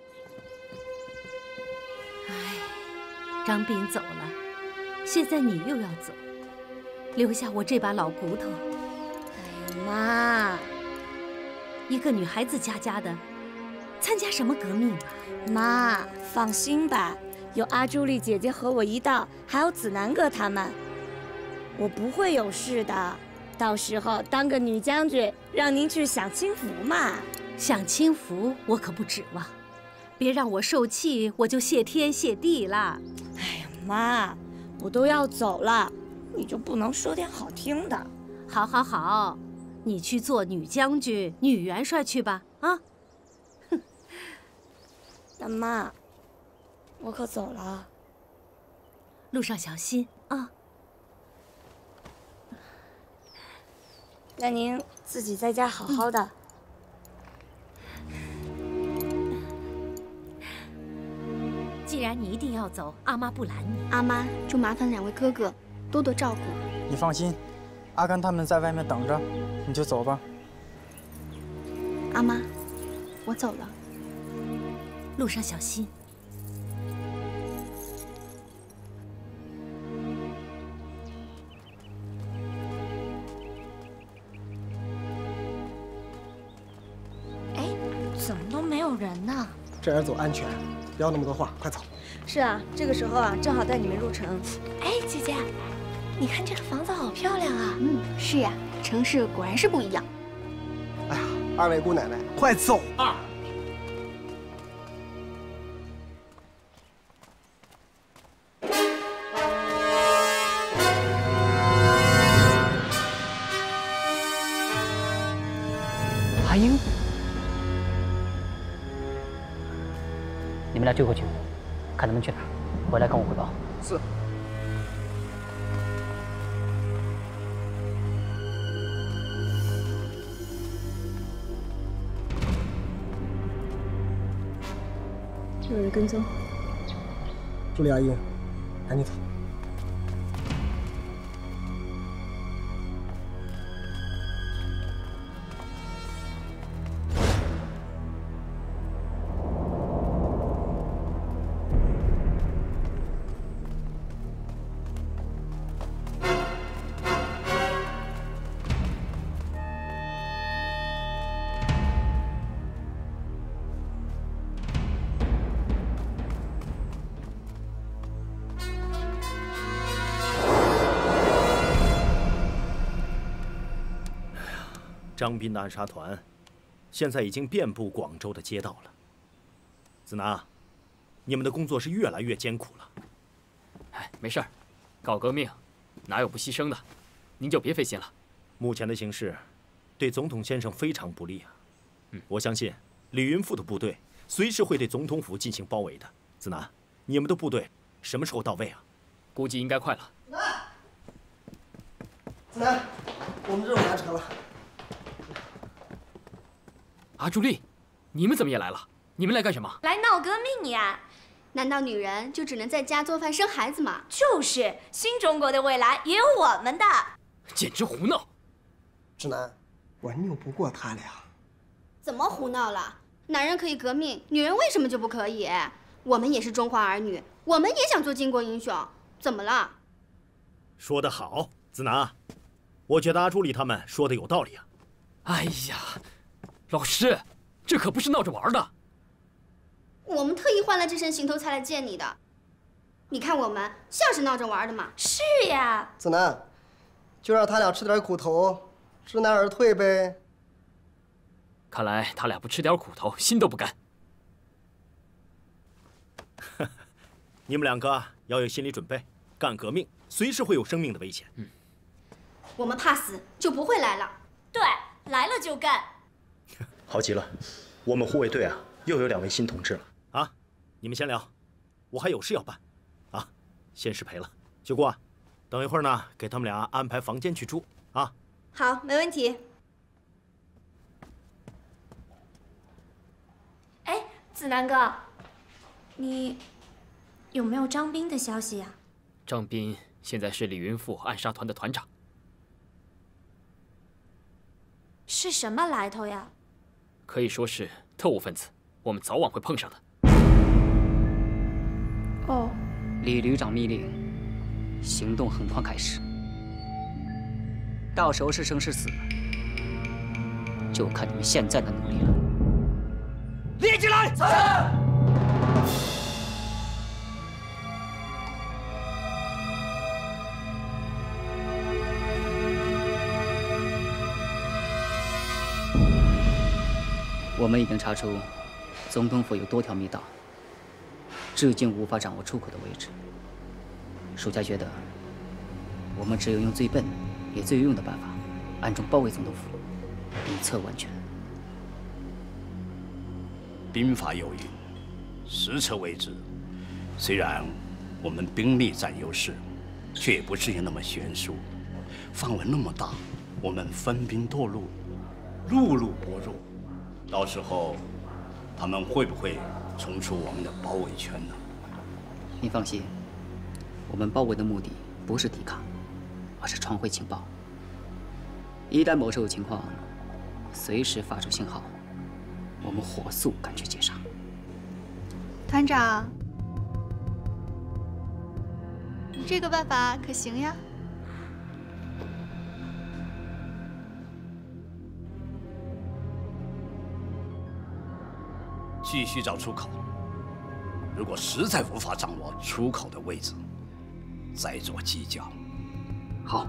哎，张斌走了，现在你又要走，留下我这把老骨头。
哎呀妈！
一个女孩子家家的，参加什么革命啊？
妈，放心吧，有阿朱丽姐姐和我一道，还有子南哥他们，我不会有事的。到时候当个女将军，让您去享清福嘛。
享清福我可不指望，别让我受气，我就谢天谢地了。
哎呀妈，我都要走了，你就不能说点好听的？
好，好，好，你去做女将军、女元帅去吧。啊！
哼，大妈，我可走了，
路上小心啊。
那您自己在家好好的。
既然你一定要走，阿妈不拦你。
阿妈，就麻烦两位哥哥多多照顾。
你放心，阿甘他们在外面等着，你就走吧。
阿妈，我走了，
路上小心。
哎，怎么都没有人呢？
这样走安全，不要那么多话，快走。
是啊，这个时候啊，正好带你们入城。
哎，姐姐，你看这个房子好漂亮啊！
嗯，是呀，城市果然是不一样。
哎呀，二位姑奶奶，快走啊！
阿英。你们俩追过去，看他们去哪儿。 回来跟我汇报。
是。
有人跟踪。
助理阿姨，赶紧走。
张斌的暗杀团，现在已经遍布广州的街道了。子南，你们的工作是越来越艰苦了。
哎，没事儿，搞革命，哪有不牺牲的？您就别费心了。
目前的形势，对总统先生非常不利啊。嗯，我相信李云富的部队随时会对总统府进行包围的。子南，你们的部队什么时候到位啊？
估计应该快了。
子南，我们任务完成了。
阿朱丽，你们怎么也来了？你们来干什么？
来闹革命呀！
难道女人就只能在家做饭生孩子吗？
就是，新中国的未来也有我们的。
简直胡闹！
志南，我拗不过他俩。
怎么胡闹了？男人可以革命，女人为什么就不可以？我们也是中华儿女，我们也想做巾帼英雄。怎么了？
说得好，子南，我觉得阿朱丽他们说的有道理啊。
哎呀！ 老师，这可不是闹着玩的。
我们特意换了这身行头才来见你的。你看我们像是闹着玩的吗？
是呀。
子南，就让他俩吃点苦头，知难而退呗。
看来他俩不吃点苦头，心都不甘。
你们两个要有心理准备，干革命随时会有生命的危险。
嗯。
我们怕死就不会来了。
对，来了就干。
好极了，我们护卫队啊，又有两位新同志了啊！你们先聊，我还有事要办，啊，先失陪了。秀姑啊，等一会儿呢，给他们俩安排房间去住啊。
好，没问题。
哎，子南哥，你有没有张斌的消息呀？
张斌现在是李云富暗杀团的团长，
是什么来头呀？
可以说是特务分子，我们早晚会碰上的。
哦，
李旅长密令，行动很快开始，到时候是生是死，就看你们现在的努力了。
立起来！是。
我们已经查出，总统府有多条密道，至今无法掌握出口的位置。属下觉得，我们只有用最笨也最有用的办法，暗中包围总统府，以策万全。
兵法有云：“十策为之。”虽然我们兵力占优势，却也不至于那么悬殊。范围那么大，我们分兵多路，路路搏弱。 到时候，他们会不会冲出我们的包围圈呢？
您放心，我们包围的目的不是抵抗，而是传回情报。一旦某时有情况，随时发出信号，我们火速赶去截杀。
团长，你这个办法可行呀？
继续找出口。如果实在无法掌握出口的位置，再做计较。
好。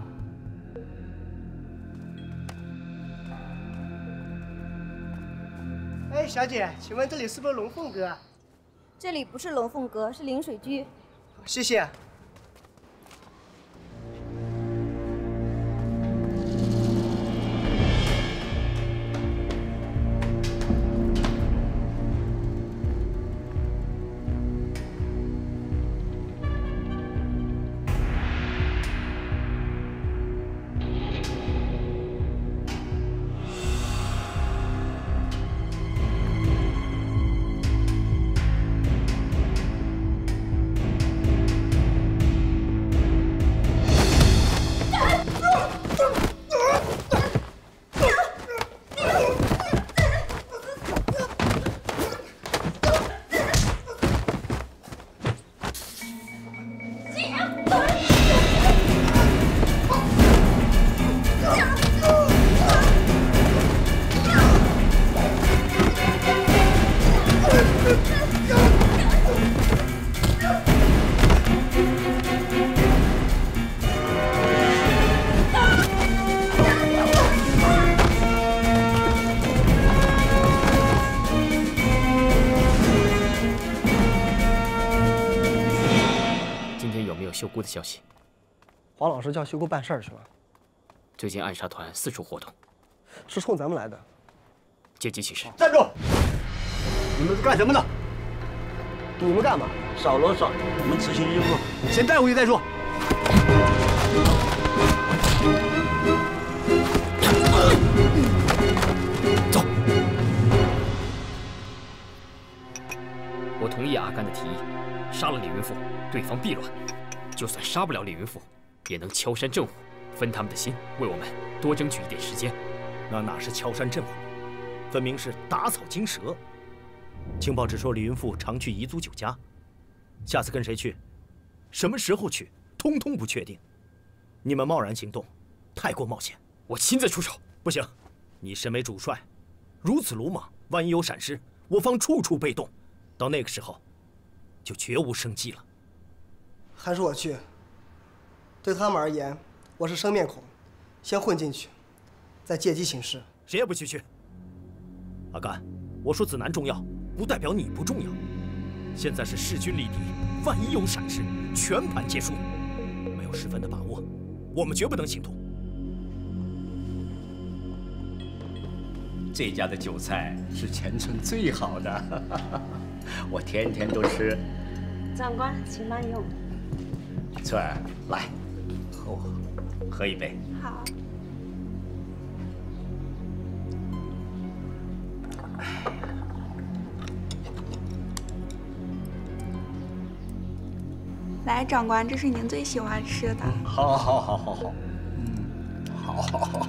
哎，小姐，请问这里是不是龙凤阁？
这里不是龙凤阁，是临水居。
谢谢。
有秀姑的消息。
黄老师叫秀姑办事儿去了。
最近暗杀团四处活动，
是冲咱们来的。
借机请示。
站住！你们是干什么的？
你们干嘛？
少啰嗦，我们执行任务。
先带回去再说。
走。我同意阿甘的提议，杀了李云富，对方必乱。就算杀不了李云富，也能敲山震虎，分他们的心，为我们多争取一点时间。
那哪是敲山震虎，分明是打草惊蛇。情报只说李云富常去彝族酒家，下次跟谁去，什么时候去，通通不确定。你们贸然行动，太过冒险。
我亲自出手。
不行，你身为主帅，如此鲁莽，万一有闪失，我方处处被动，到那个时候，就绝无生机了。
还是我去。对他们而言，我是生面孔，先混进去，再借机行事。
谁也不许去。阿甘，我说子南重要，不代表你不重要。现在是势均力敌，万一有闪失，全盘皆输。没有十分的把握，我们绝不能行动。
这家的韭菜是全村最好的，我天天都吃。
长官，请慢用。
翠儿，来，和我喝一杯。
好。
来，长官，这是您最喜欢吃的。
好，好，好，好，好。嗯，好，好，好。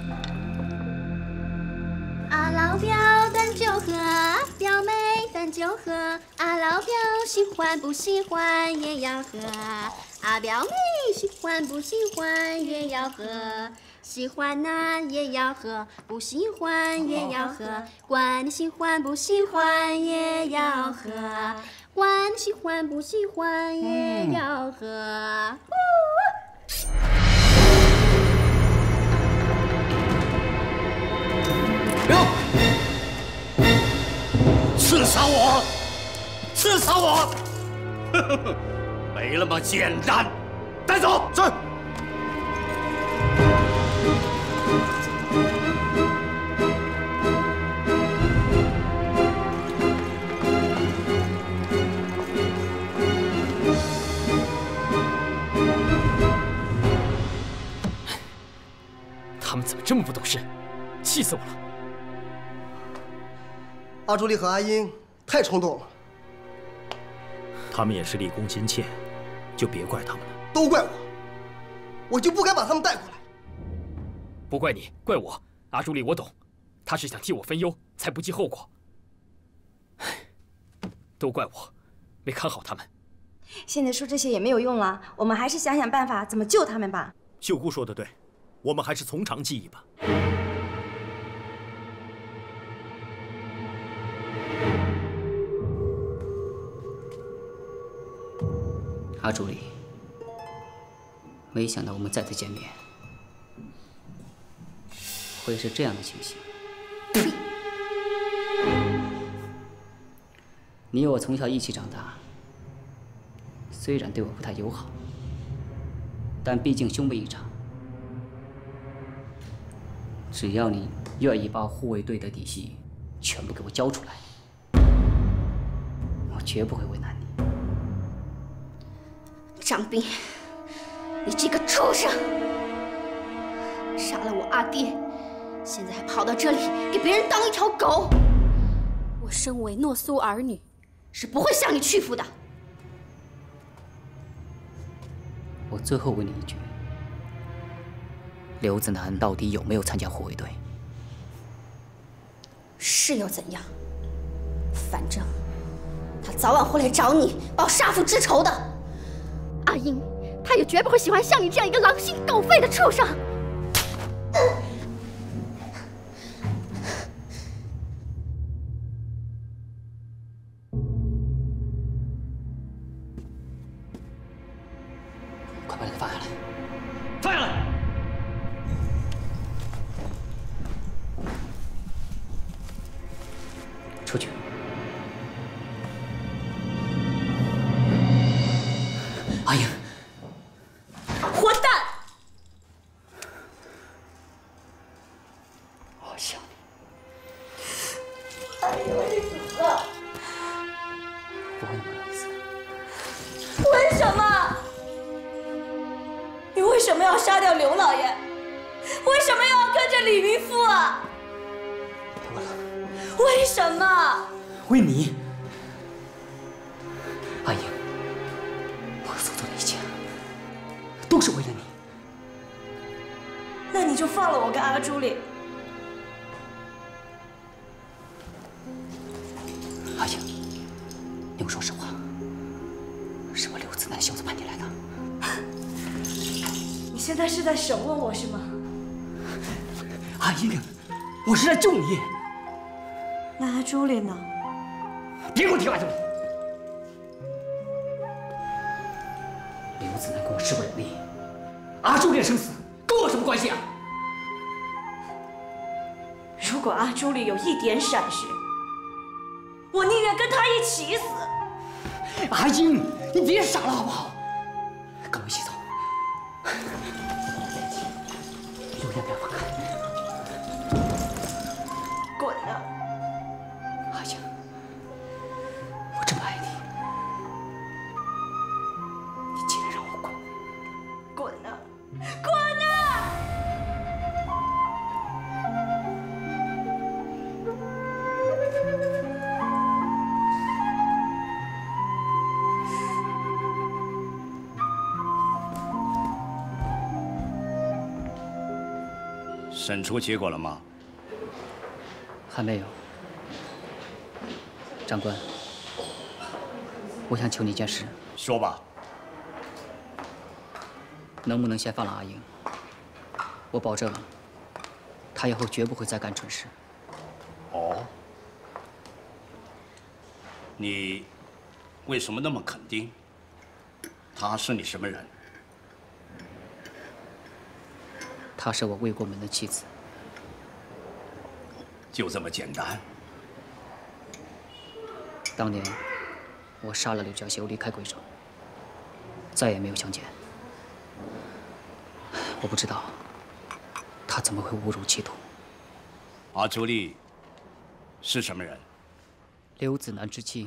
啊，老表咱就喝，表妹咱就喝，啊，老表喜欢不喜欢也要喝，啊，表妹喜欢不喜欢也要喝，喜欢呐也要喝，不喜欢也要喝，管你喜欢不喜欢也要喝，管你喜欢不喜欢也要喝。嗯
刺杀我！刺杀我！没那么简单，带走。
是。
他们怎么这么不懂事？气死我了！
阿朱莉和阿英太冲动了，
他们也是立功心切，就别怪他们了。
都怪我，我就不该把他们带过来。
不怪你，怪我。阿朱莉，我懂，他是想替我分忧，才不计后果。都怪我，没看好他们。
现在说这些也没有用了，我们还是想想办法怎么救他们吧。
秀姑说的对，我们还是从长计议吧。
阿朱莉，没想到我们再次见面，会是这样的情形。你我从小一起长大，虽然对我不太友好，但毕竟兄妹一场。只要你愿意把护卫队的底细全部给我交出来，我绝不会为难你。
张斌，你这个畜生，杀了我阿爹，现在还跑到这里给别人当一条狗。我身为诺苏儿女，是不会向你屈服的。
我最后问你一句，刘子南到底有没有参加护卫队？
是又怎样？反正他早晚会来找你，报杀父之仇的。阿英，他也绝不会喜欢像你这样一个狼心狗肺的畜生。
快把这个放下来！
放下来！
出去。阿英，
什么？你为什么要杀掉刘老爷？为什么又要跟着李云父啊？为什么？
为你，阿英，我所做的一切都是为了你。
那你就放了我跟阿朱莉。
阿英，你给我说实话，是我刘子南小子派你来的？
你现在是在审问我是吗？
阿英，我是来救你。
那阿朱莉呢？
别给我提阿朱莉！刘子南跟我势不两立，阿朱莉的生死跟我有什么关系啊？
如果阿朱莉有一点闪失，我宁愿跟他一起死。
阿英，你别傻了好不好？跟我一起走。永远不要放开。
滚啊！
阿英，我这么爱你，你竟然让我滚！
滚啊！滚啊！
审出结果了吗？
还没有。长官，我想求你一件事。
说吧。
能不能先放了阿英？我保证，他以后绝不会再干蠢事。
哦。你为什么那么肯定？他是你什么人？
她是我未过门的妻子。
就这么简单？
当年我杀了柳家修，离开贵州，再也没有相见。我不知道他怎么会误入歧途。
阿朱莉是什么人？
刘子南之妻。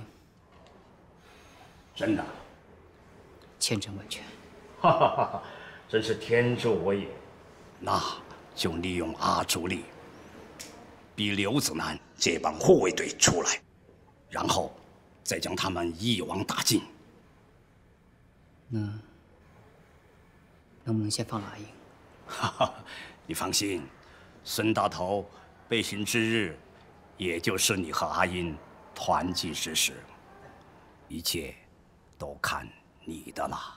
真的？
千真万确。
哈哈哈哈！真是天助我也。那就利用阿朱莉，逼刘子南这帮护卫队出来，然后再将他们一网打尽。
那能不能先放了阿英？
哈哈，你放心，孙大头被刑之日，也就是你和阿英团聚之时，一切都看你的了。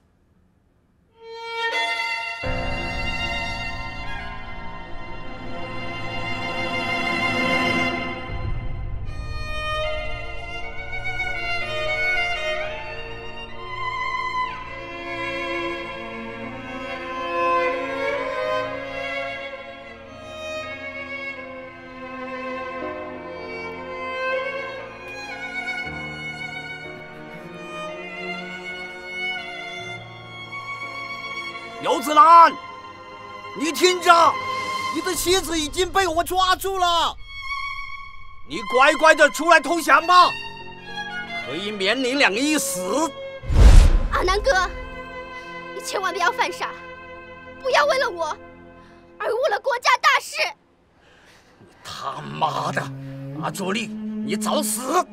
刘子兰，你听着，你的妻子已经被我抓住了，你乖乖的出来投降吧，可以免你两个一死。
阿南哥，你千万不要犯傻，不要为了我而误了国家大事。
他妈的，阿朱莉，你找死！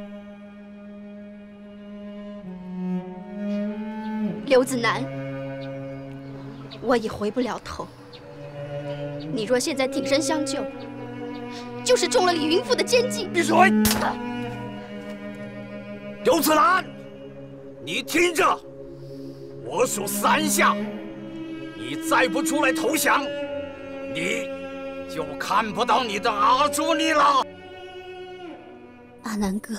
刘子南，我已回不了头。你若现在挺身相救，就是中了李云父的奸计。
闭嘴！刘子兰，你听着，我数三下，你再不出来投降，你就看不到你的阿朱莉了。
阿南哥，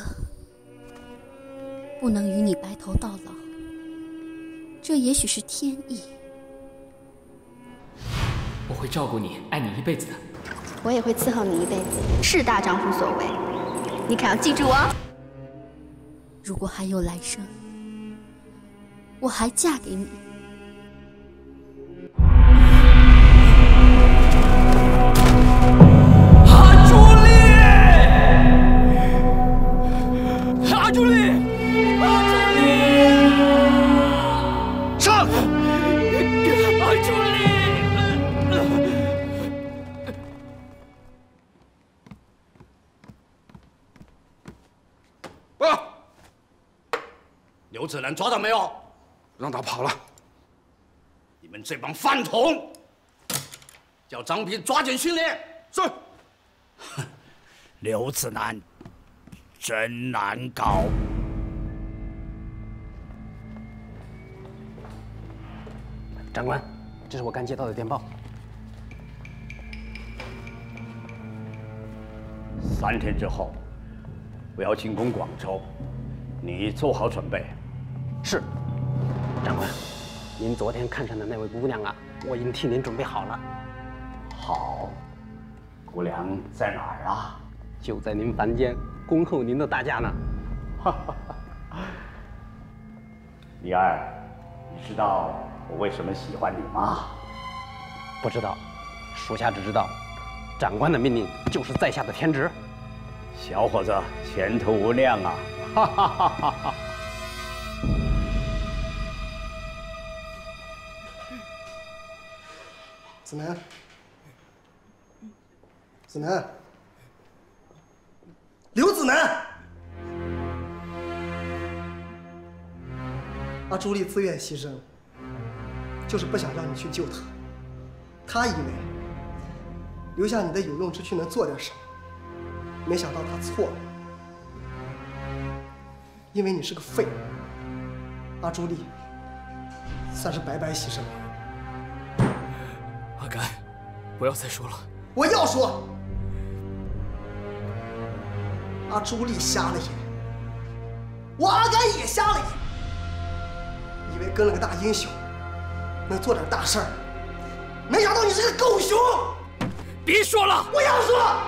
不能与你白头到老，这也许是天意。
我会照顾你，爱你一辈子的。
我也会伺候你一辈子，是大丈夫所为。你可要记住哦。如果还有来生，我还嫁给你。
阿朱莉，阿朱莉，阿朱莉。
子南抓到没有？
让他跑了。
你们这帮饭桶，叫张斌抓紧训练。
是。
刘子南，真难搞。
长官，这是我刚接到的电报。
三天之后，我要进攻广州，你做好准备。
是，长官，您昨天看上的那位姑娘啊，我已经替您准备好了。
好，姑娘在哪儿啊？
就在您房间，恭候您的大驾呢。
哈哈哈！李二，你知道我为什么喜欢你吗？
不知道，属下只知道，长官的命令就是在下的天职。
小伙子，前途无量啊！哈哈哈哈哈！
子南，子南，刘子南，阿朱莉自愿牺牲，就是不想让你去救她。她以为留下你的有用之躯能做点什么。没想到他错了，因为你是个废物。阿朱莉算是白白牺牲了。
阿甘，不要再说了。
我要说，阿朱莉瞎了眼，我阿甘也瞎了眼，以为跟了个大英雄能做点大事儿，没想到你是个狗熊。
别说了，
我要说。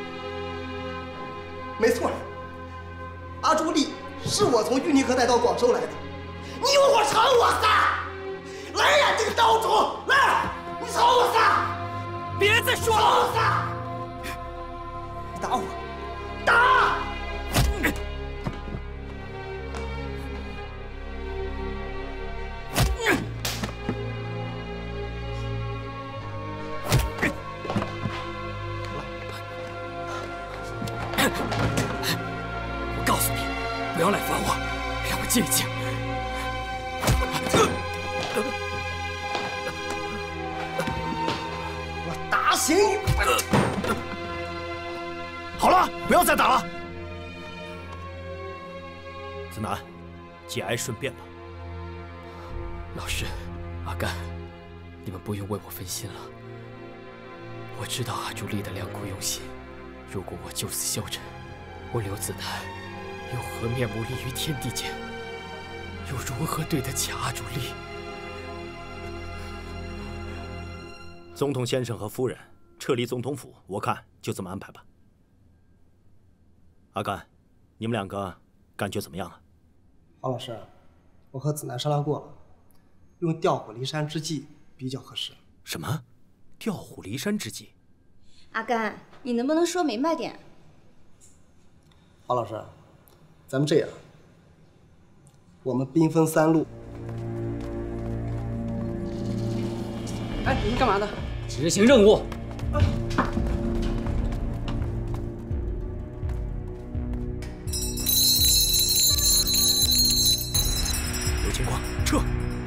没错，阿朱莉是我从玉泥河带到广州来的。你有我朝我撒！来呀，这个孬种！来，你朝我撒！
别再说了！
朝我撒！你打我！打！
不要来烦我，让我静一静。
我打醒你！
好了，不要再打了。子南，节哀顺变吧。
老师，阿甘，你们不用为我分心了。我知道阿朱莉的良苦用心，如果我就此消沉，我刘子南又何面目立于天地间？又如何对得起阿朱莉？
总统先生和夫人撤离总统府，我看就这么安排吧。阿甘，你们两个感觉怎么样啊？
黄老师，我和子南商量过了，用调虎离山之计比较合适。
什么？调虎离山之计？
阿甘，你能不能说明白点？
黄老师，咱们这样，我们兵分三路。
哎，你们干嘛呢？
执行任务。
有情况，撤！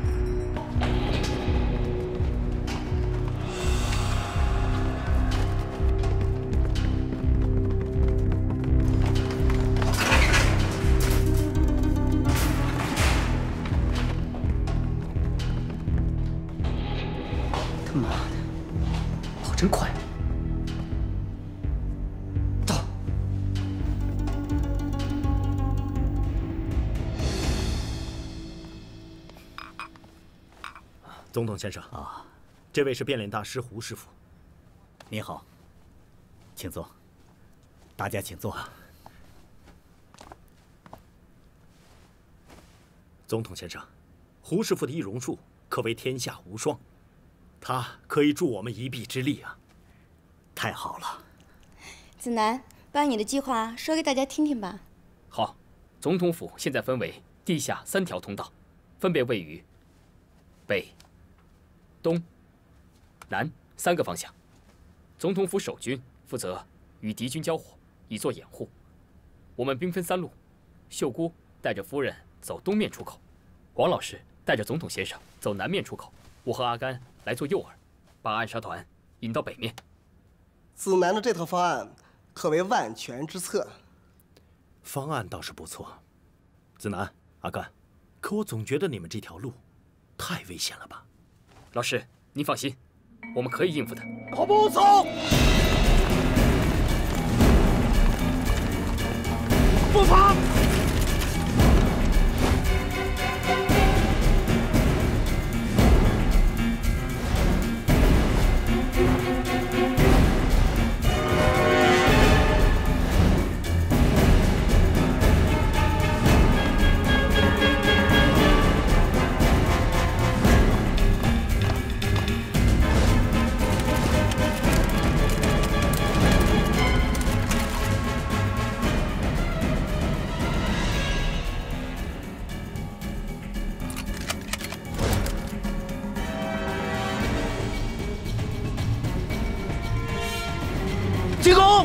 他妈的，跑真快！到。
总统先生啊，这位是变脸大师胡师傅。
您好，请坐。大家请坐。
总统先生，胡师傅的易容术可谓天下无双，他可以助我们一臂之力啊！
太好了。
子南，把你的计划说给大家听听吧。
好，总统府现在分为地下三条通道，分别位于北、东、南三个方向。总统府守军负责与敌军交火，以作掩护。我们兵分三路，秀姑带着夫人走东面出口， 黄老师带着总统先生走南面出口，我和阿甘来做诱饵，把暗杀团引到北面。
子南的这套方案可谓万全之策。
方案倒是不错，子南、阿甘，可我总觉得你们这条路太危险了吧？
老师，您放心，我们可以应付的。
跑步走，步伐。 进攻！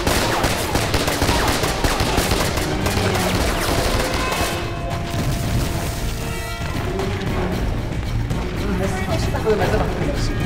没事没事吧？没事吧？没事。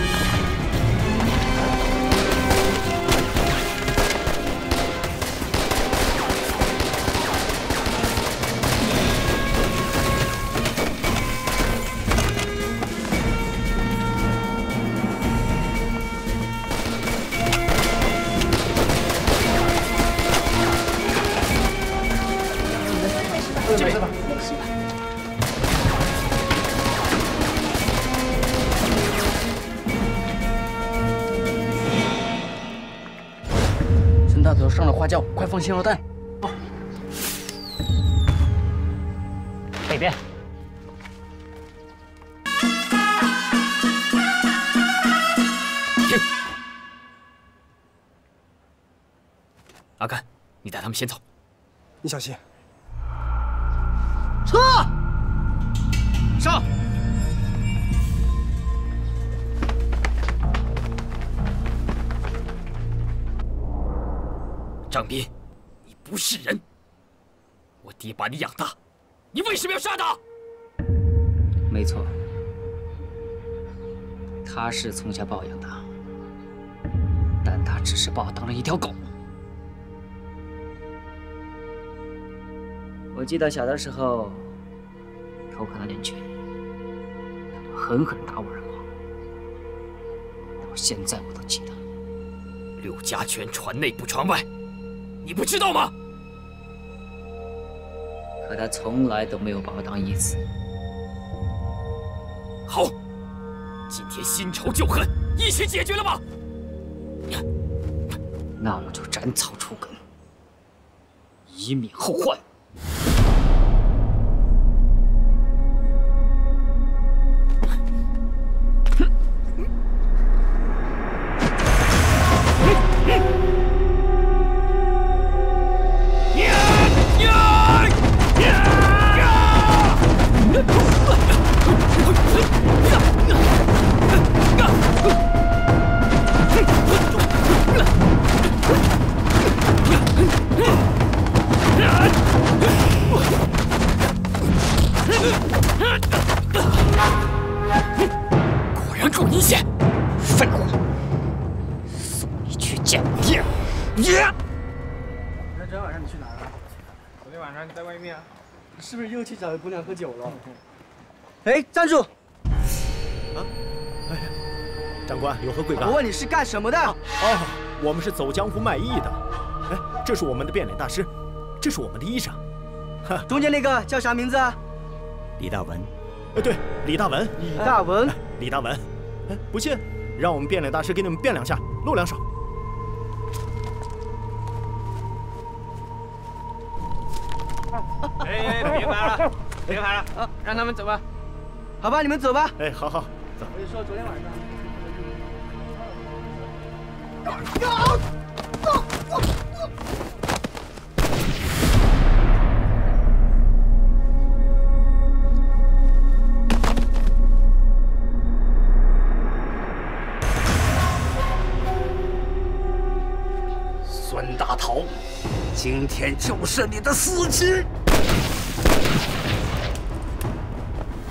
孙大头上了花轿，快放信号弹。哦。北边。
停！阿甘，你带他们先走。
你小心。
撤！上！
张斌，你不是人！我爹把你养大，你为什么要杀他？
没错，他是从小把我养大，但他只是把我当了一条狗。 我记得小的时候偷看他练拳，他狠狠打我耳光，到现在我都记得。
柳家拳传内不传外，你不知道吗？
可他从来都没有把我当义子。
好，今天新仇旧恨一起解决了吧？
那我就斩草除根，以免后患。
果然够阴险！废话，送你去见我爹！爹！
那昨天晚上你去哪儿了？昨天晚上你在外面啊？你是不是又去找姑娘喝酒了？哎，站住！
啊！哎呀，长官有何贵干？
我问你是干什么的？
哦，我们是走江湖卖艺的。哎，这是我们的变脸大师，这是我们的衣裳。哈，
中间那个叫啥名字啊？
李大文。
哎，对，李大文。
李大文。
李大文。哎，不信，让我们变脸大师给你们变两下，露两手。
哎哎，别拍了，别拍了啊！让他们走吧。好吧，你们走吧。
哎，好好走。
我就说昨天晚上。
孙大头，今天就是你的死期！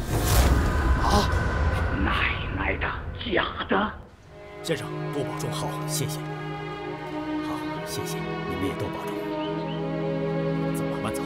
先生，多保重。
好，谢谢。好，谢谢，你们也多保重。走吧，慢走。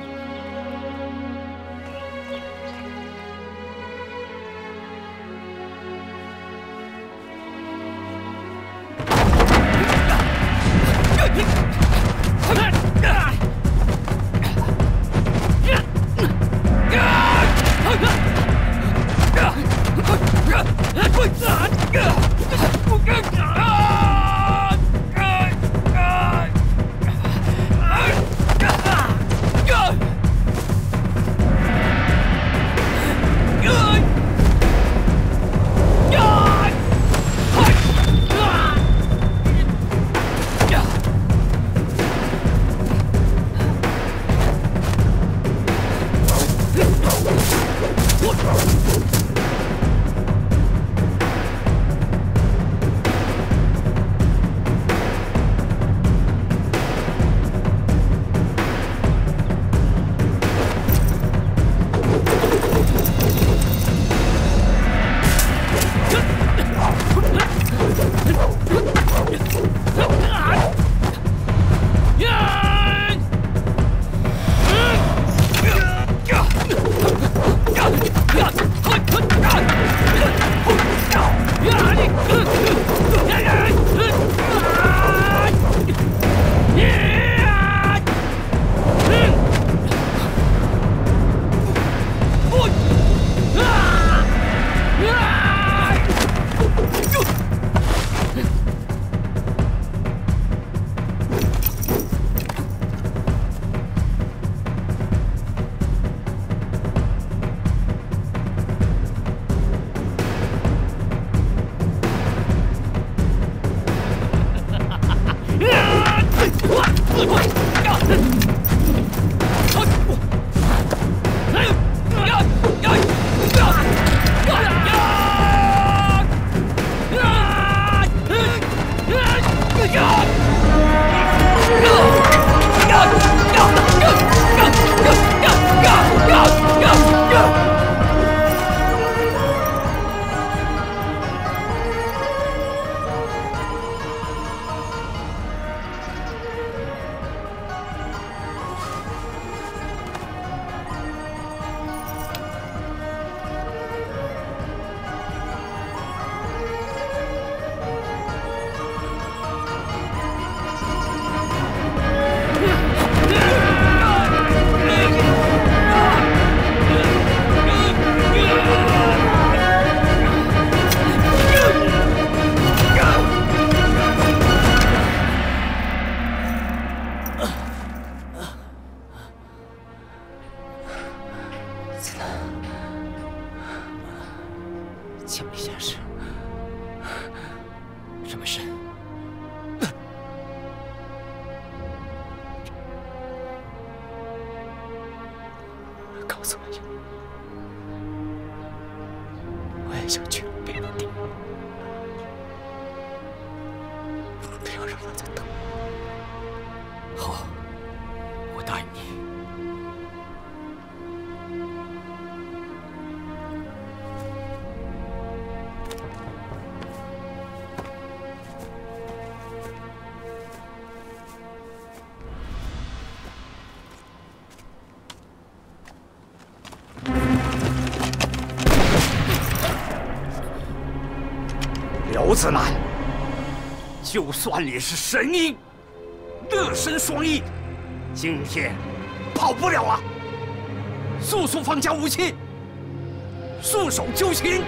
刘子南，就算你是神医，乐身双翼，今天跑不了啊！速速放下武器，束手就擒！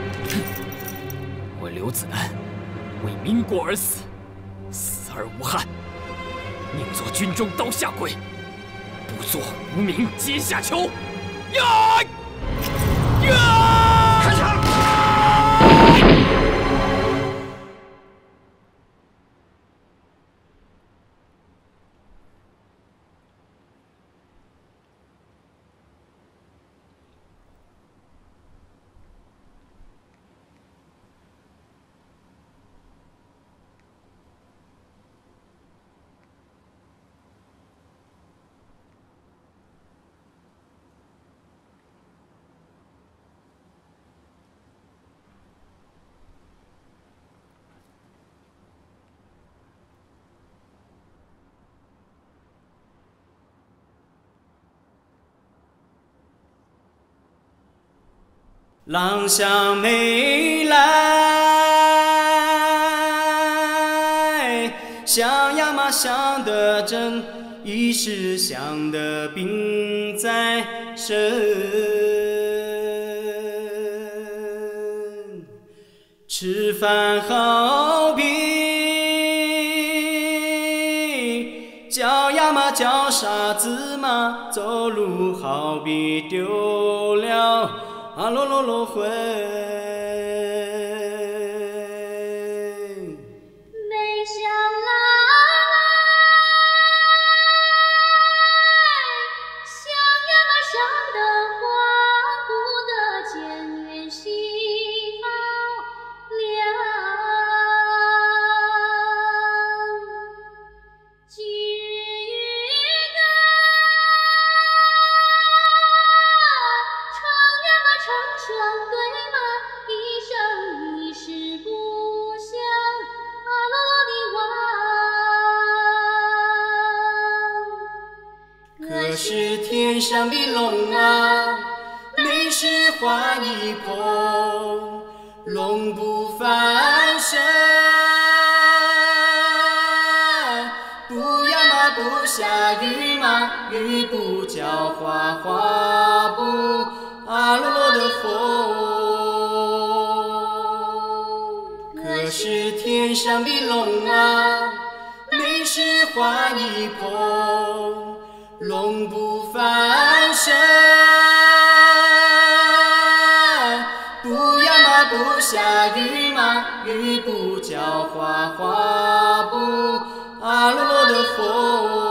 我刘子南为民国而死，死而无憾，宁做军中刀下鬼，不做无名阶下囚。呀！呀！开枪！
郎想没来，想呀嘛想得真，一时想得病在身。吃饭好比叫呀嘛叫傻子嘛，走路好比丢了啊喽喽喽魂。
没想来，想呀嘛想得慌不得见面喜好了。今日雨干，长呀嘛成双对嘛，一生一世不相啊喽喽的望。可是天上的龙啊，没事花一捧，龙不翻身，不呀嘛不下雨嘛，雨不浇花，花不啊喽啰的红。可是天上的龙啊，没事花一捧，龙不翻身，不呀嘛不下雨嘛，雨不浇花，花不啊喽啰的红。